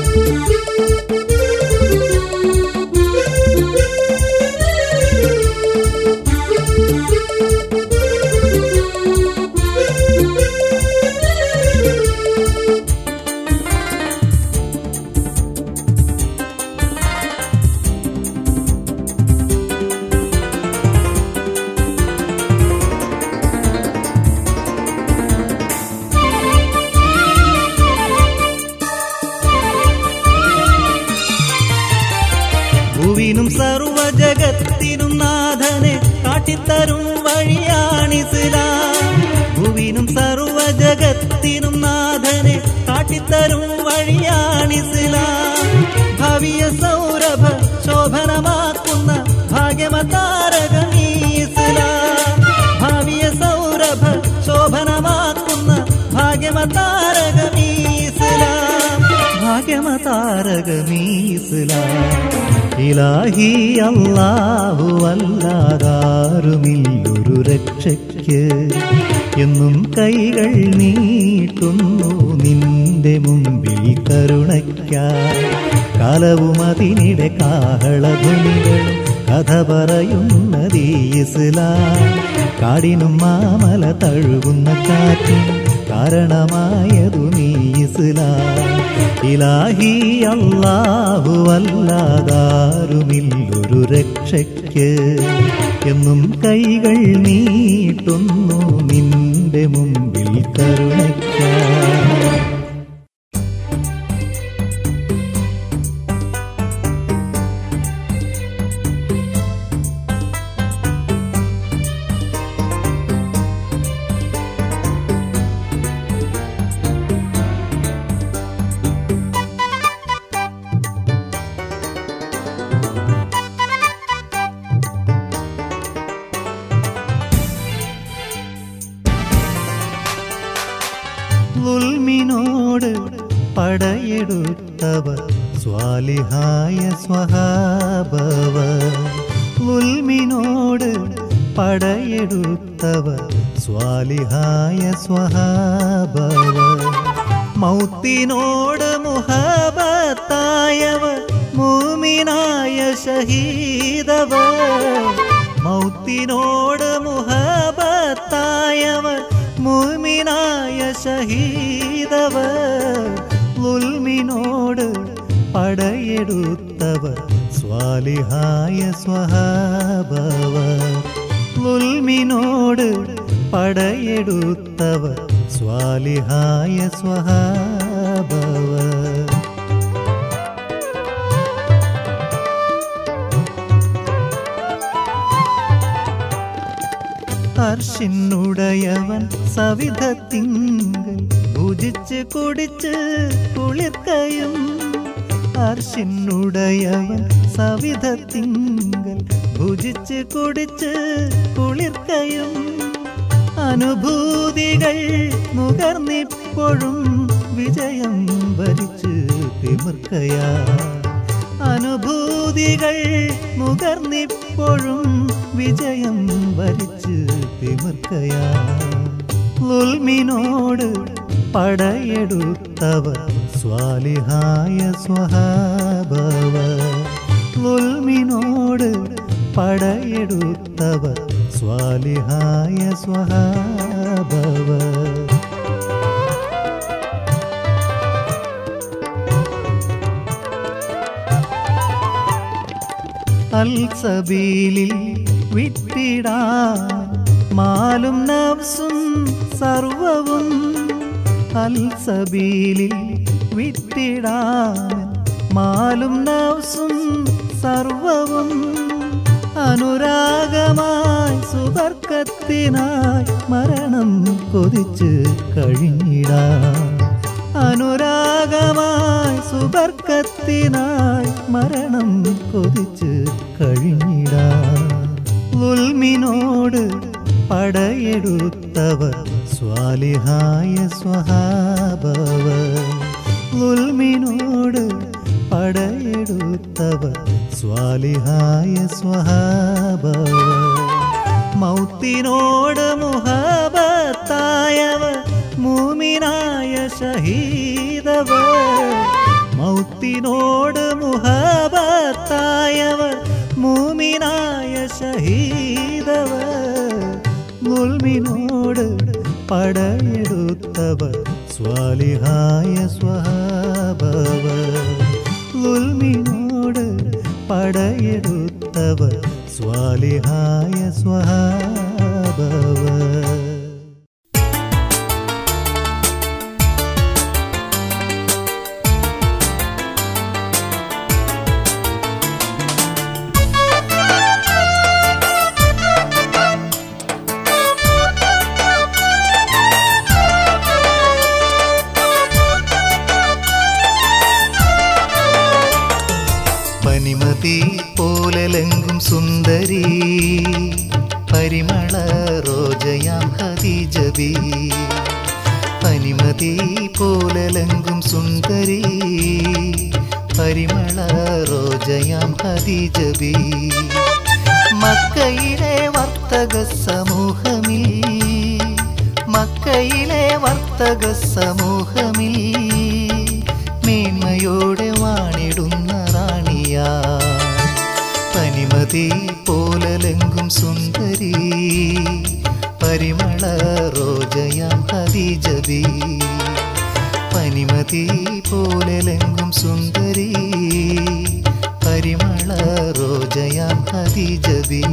ഭൂവിനും സർവജഗത്തിനും നാഥനെ കാട്ടിത്തരും വഴിയാണിസ്ലാം. ഭൂവിനും സർവജഗത്തിനും നാഥനെ കാട്ടിത്തരും വഴിയാണിസ്ലാം. ഭാവിയ സൗരഭ ശോഭനമാക്കുന്ന ഭാഗ്യമതാരകമീ ഇസ്ലാം. ഭാവിയ സൗരഭ ശോഭനമാക്കുന്ന ഭാഗ്യമതാരകമീ ഇസ്ലാം. ഭാഗ്യമതാരകമീ ഇസ്ലാം. ഇലാഹി അല്ലാഹു അല്ലാതാരുമില്ലൊരു രക്ഷയ്ക്ക് എന്നും കൈകൾ നീട്ടുന്നു നിന്റെ മുമ്പിൽ കരുണയ്ക്കായി. കാലവും അതിനിടെ കാഹളധ്വനികളും കഥ പറയുന്നത് ഇസ്ലാം. കാടിനും മാമല തഴുകുന്ന കാറ്റിനും കാരണമായതും ഈ ഇസ്ലാം. ഇലാഹി അല്ലാഹു അല്ലാതാരുമില്ലൊരു രക്ഷയ്ക്ക് എന്നും കൈകൾ നീട്ടുന്നു നിന്റെ മുമ്പിൽ കരുണയ്ക്കായി. ളുൽമിനോട് പടയെടുത്തവർ സ്വാലിഹായ സ്വഹാബവർ. ളുൽമിനോട് പടയെടുത്തവർ സ്വാലിഹായ സ്വഹാബവർ. മൗത്തിനോട് മുഹബത്തായവർ മൂമിനായ ഷഹീദവർ. മൗത്തിനോട് മുഹബത്തായവർ മൂമിനായ ഷഹീദവർ. ളുൽമിനോട് പടയെടുത്തവർ സ്വാലിഹായ സ്വഹാബവർ. ളുൽമിനോട് ലുൽമിനോട് പടയെടുത്തവർ സ്വാലിഹായ സ്വഹാബവർ. അർശിനുടയവൻ സവിധത്തിങ്കൽ ഭുജിച്ച് കുടിച്ച് കുളിർക്കയും. അർശിനുടയവൻ സവിധത്തിങ്കൽ ഭുജിച്ച് കുടിച്ച് കുളിർക്കയും. അനുഭൂതികൾ നുകർന്നിപ്പോഴും വിജയം വരിച്ച് തിമിർക്കയാ. അനുഭൂതികൾ നുകർന്നിപ്പോഴും വിജയം വരിച്ച് തിമിർക്കയാ. ലുൽമിനോട് പടയെടുത്തവർ സ്വാലിഹായ സ്വഹാബവർ. ലുൽമിനോട് പടയെടുത്തവർ സ്വാലിഹായ സ്വഹാബവർ. അൽസബീലിൽ വിട്ടിടാൻ മാലും നഫ്സും സർവവും. അൽസബീലിൽ വിട്ടിടാൻ മാലും നഫ്സും സർവവും. അനുരാഗമായി സുബർക്കത്തിനായി മരണം കൊതിച്ച് കഴിഞ്ഞിടാം. അനുരാഗമായി സുബർക്കത്തിനായി മരണം കൊതിച്ച് കഴിഞ്ഞിടാം. ലുൽമിനോട് പടയെടുത്തവർ സ്വാലിഹായ സ്വഹാബവർ. ലുൽമിനോട് പടയെടുത്തവർ സ്വാലിഹായ സ്വഹാബവർ. മൗത്തിനോട് മുഹബത്തായവർ മൂമിനായ ഷഹീദവർ. മൗത്തിനോട് മുഹബത്തായവർ മൂമിനായ ഷഹീദവർ. ലുൽമിനോട് പടയെടുത്തവർ സ്വാലിഹായ സ്വഹാബവർ. ലുൽമിനോട് പടയെടുത്തവർ സ്വാലിഹായ സ്വഹാബവർ. പനിമതി പോലെലെങ്കും സുന്ദരി പരിമള റോജയാം ഖദീജബി. പനിമതി പോലെലെങ്കും സുന്ദരി പരിമള റോജയാം ഖദീജബി. മക്കയിലെ വർത്തക സമൂഹമിൽ മക്കയിലെ വർത്തക സമൂഹമിൽ മേന്മയോടെ വാണിടുന്ന റാണിയാ. പനിമതി പോലെലെങ്കും സുന്ദരി പരിമള റോജയാം ഖദീജബി. പനിമതി പോലെലെങ്കും സുന്ദരി പരിമള റോജയാം ഖദീജബി.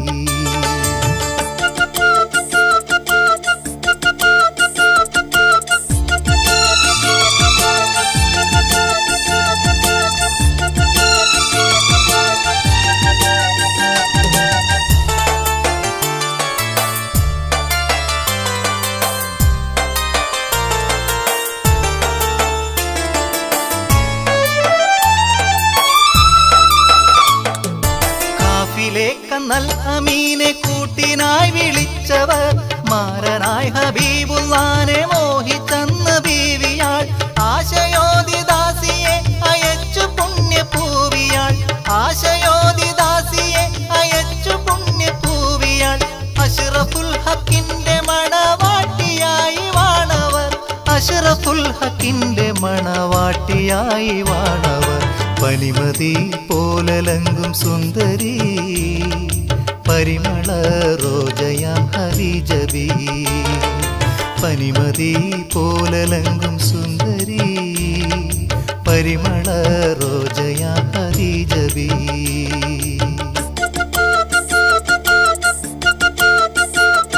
നൽ അമീനെ കൂട്ടിനായി വിളിച്ചവർ മാരനായി ഹബീബുല്ലാനെ മോഹിച്ചെന്ന് ബീവിയാൾ. ആശയോദിദാസിയെ അയച്ചു പുണ്യപൂവിയാൾ. ആശയോദിദാസിയെ അയച്ചു പുണ്യപൂവിയാൾ. അഷ്റഫുൽ ഹക്കിന്റെ മണവാട്ടിയായി വാണവർ. അഷ്റഫുൽ ഹക്കിന്റെ മണവാട്ടിയായി വാണവർ. പനിമതി പോലെലെങ്കും സുന്ദരി പരിമള റോജയാം ഖദീജബി. പനിമതി പോലെലെങ്കും സുന്ദരി പരിമള റോജയാം ഖദീജബി.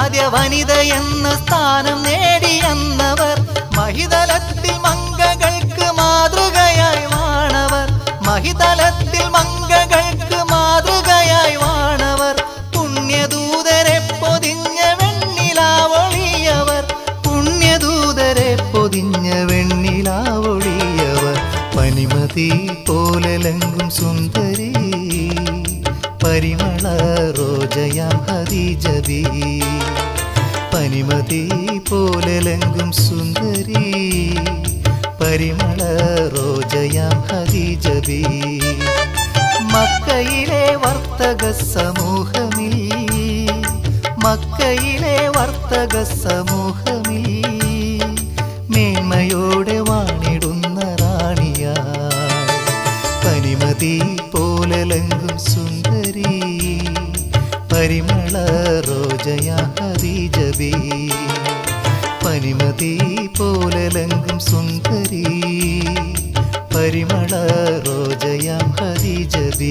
ആദ്യ വനിത എന്ന സ്ഥാനം നേടിയെന്നവർ മഹിതലത്തിൽ മംഗകൾക്ക് മാതൃകയായി വാണവർ മഹിതലത്തിൽ മംഗകൾക്ക് മാതൃകയായി വാണവർ പുണ്യദൂതരെ പൊതിഞ്ഞ വെണ്ണിലാവൊളിയവർ പുണ്യദൂതരെ പൊതിഞ്ഞ വെണ്ണിലാവൊളിയവർ പനിമതി പോലെലങ്കും സുന്ദരി പരിമള റോജയാം ഹദീജബി പനിമതി പോലെലങ്കും സുന്ദരി പരിമള റോജയാം ഹദീജബി മക്കയിലെ വർത്തക സമൂഹമിൽ മക്കയിലെ വർത്തക സമൂഹമിൽ മേന്മയോടെ വാണിടുന്ന റാണിയായി പനിമതി പോലെലങ്കും സുന്ദരി പരിമള റോജയാ ഹദീജബി പനിമതി പോലെലങ്കും സുന്ദരി പരിമള റോജയാ ഹദീജബി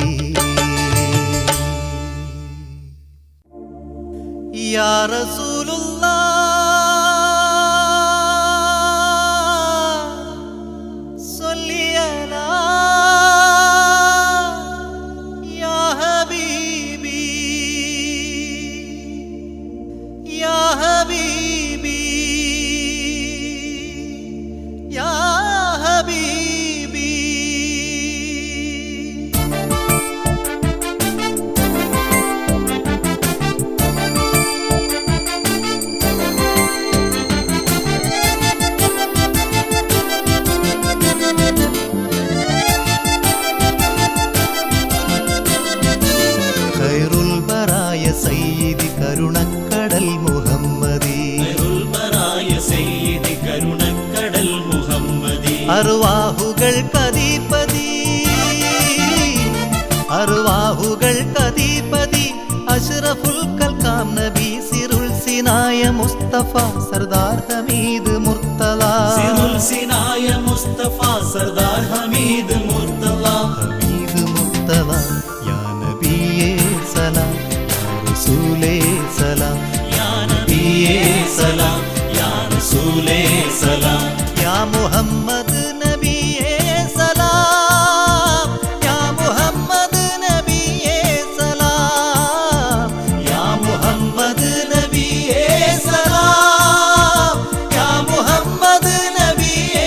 യാ റസൂലുള്ളാഹ് സ്വല്ലി അലാ യാ ഹബീബി യാ ഹബീബി യാ ഹബീബി ഖൈറുൽ ബറായ സയ്യിദി കരുണക്കടൽ മുഹമ്മദി അർവാഹുകൾക്കധിപതി അർവാഹുകൾക്കധിപതി അഷ്റഫുൽ കൽക്കാം നബി സിറുൽ സിനായ മുസ്തഫ സർദാർ ഹമീദ് മുർത്തല സിറുൽ സിനായ മുസ്തഫ സർദാർ ഹമീദ് മുർത്തല ഹമീദ് മുർത്തല യാ നബിയേ സലാം യാ റസൂലേ സലാം യാ നബിയേ സലാം യാ റസൂലേ സലാം യാ മുഹമ്മദ് നബിയേ സലാം യാ മുഹമ്മദ് നബിയേ സലാം യാ മുഹമ്മദ് നബിയേ സലാം യാ മുഹമ്മദ് നബിയേ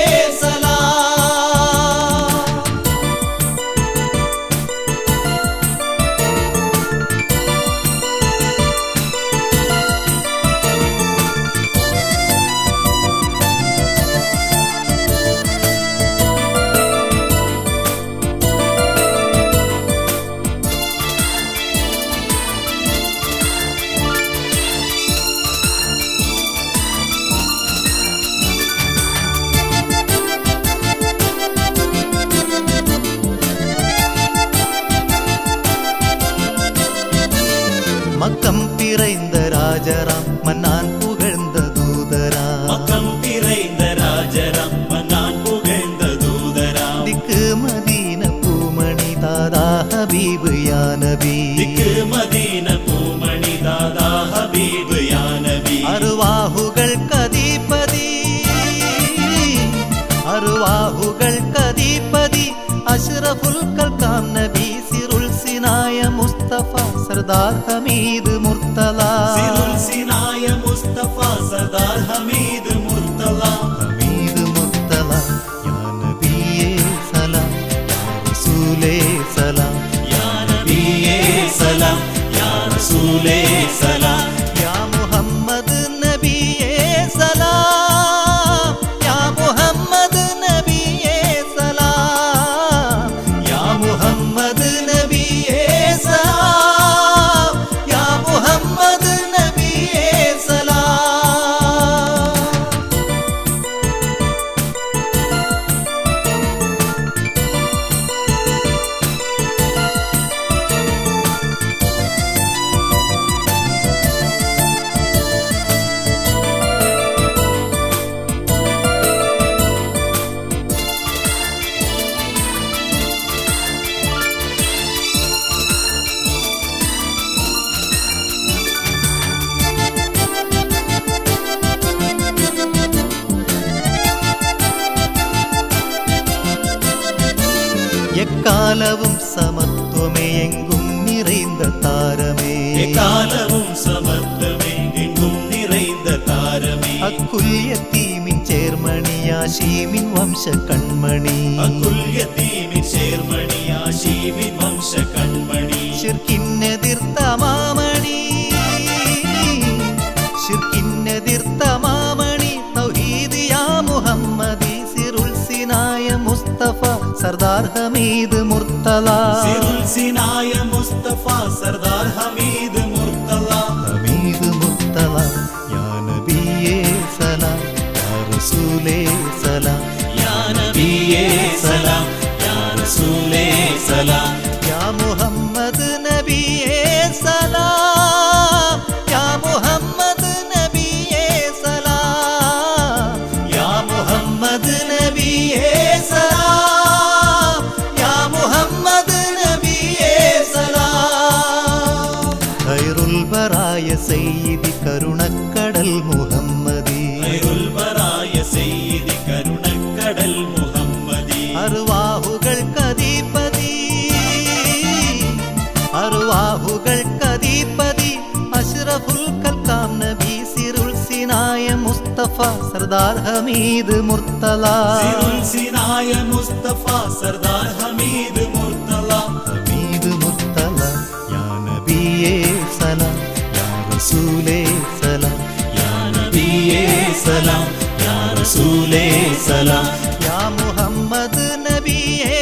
സലാം மக்கம் பிறைந்த ராஜராம் மன்னான் புகழ்ந்த தூதராம் மக்கம் பிறைந்த ராஜராம் மன்னான் புகழ்ந்த தூதராம் திக்கு மதீன பூமணி தாதா ஹபீபு யா நபி திக்கு மதீன பூமணி தாதா ஹபீபு யா நபி அருவாஹுகൾக்கதிபதி அருவாஹுகൾக்கதிபதி அஷ்ரஃபுல் கல்காம் நபி சிருல் சினாய முஸ்தப சர்தார் ஹமீது முர்த்தலா சிருல் சினாய முஸ்தப சர்தார் ஹமீது முர்த்தலா ஹமீது முர்த்தலா யா நபியே சலாம் யா ரசூலே சலாம் யா நபியே சலாம் யா ரசூலே சலாம் யா முஹம்மது நபியே சலாம் யா முஹம்மது நபியே சலாம் யா முஹம்மது நபியே சலாம் யா முஹம்மது நபியே சலாம் എക്കാലവും സമത്വമേ എങ്കും நிறைந்த தாரமே எக்காலவும் சமத்துவமே எங்கும் நிறைந்த தாரமே அக்குல்யத்தீமின் சேர்மணியாஷீமின் வம்ச கண்மணி அக்குல்யத்தீமின் சேர்மணியாஷீமின் வம்ச கண்மணி ஷிர்கின்னெதிர்த்த மாமணி ஷிர்கின்னெதிர்த்த மாமணி தௌஹீத் யா முஹம்மதி சிருல் சினாய முஸ்தபா சர்தார் ஹமீது முர்த்தலா சிருல் சினாய முஸ்தபா சர்தார் ஹமீது முர்த்தலா ஹமீது முர்த்தலா யா நபியே சலாம் யா ரசூலே சலாம் யா நபியே சலாம் யா ரசூலே சலாம் யா முஹம்மது நபியே சலாம் யா முஹம்மது நபியே சலாம் யா முஹம்மது நபியே சலாம் யா முஹம்மது நபியே சலாம் ഖൈറുൽ ബറായ സയ്യിദി കരുണക്കടൽ മുഹമ്മദി ഖൈറുൽ ബറായ സയ്യിദി കരുണക്കടൽ മുഹമ്മദി അർവാഹുകൾക്കധിപതി അർവാഹുകൾക്കധിപതി അഷ്റഫുൽ കൽക്കാം നബി സിറുൽ സിനായ മുസ്തഫ സർദാർ ഹമീദ് മുർത്തല സിറുൽ സിനായ മുസ്തഫ സർദാർ ഹമീദ് മുർത്തല ഹമീദ് മുർത്തല യാ നബിയേ സലാം യാ റസൂലേ സലാം യാ നബിയേ സലാം യാ റസൂലേ സലാം യാ മുഹമ്മദ് നബിയേ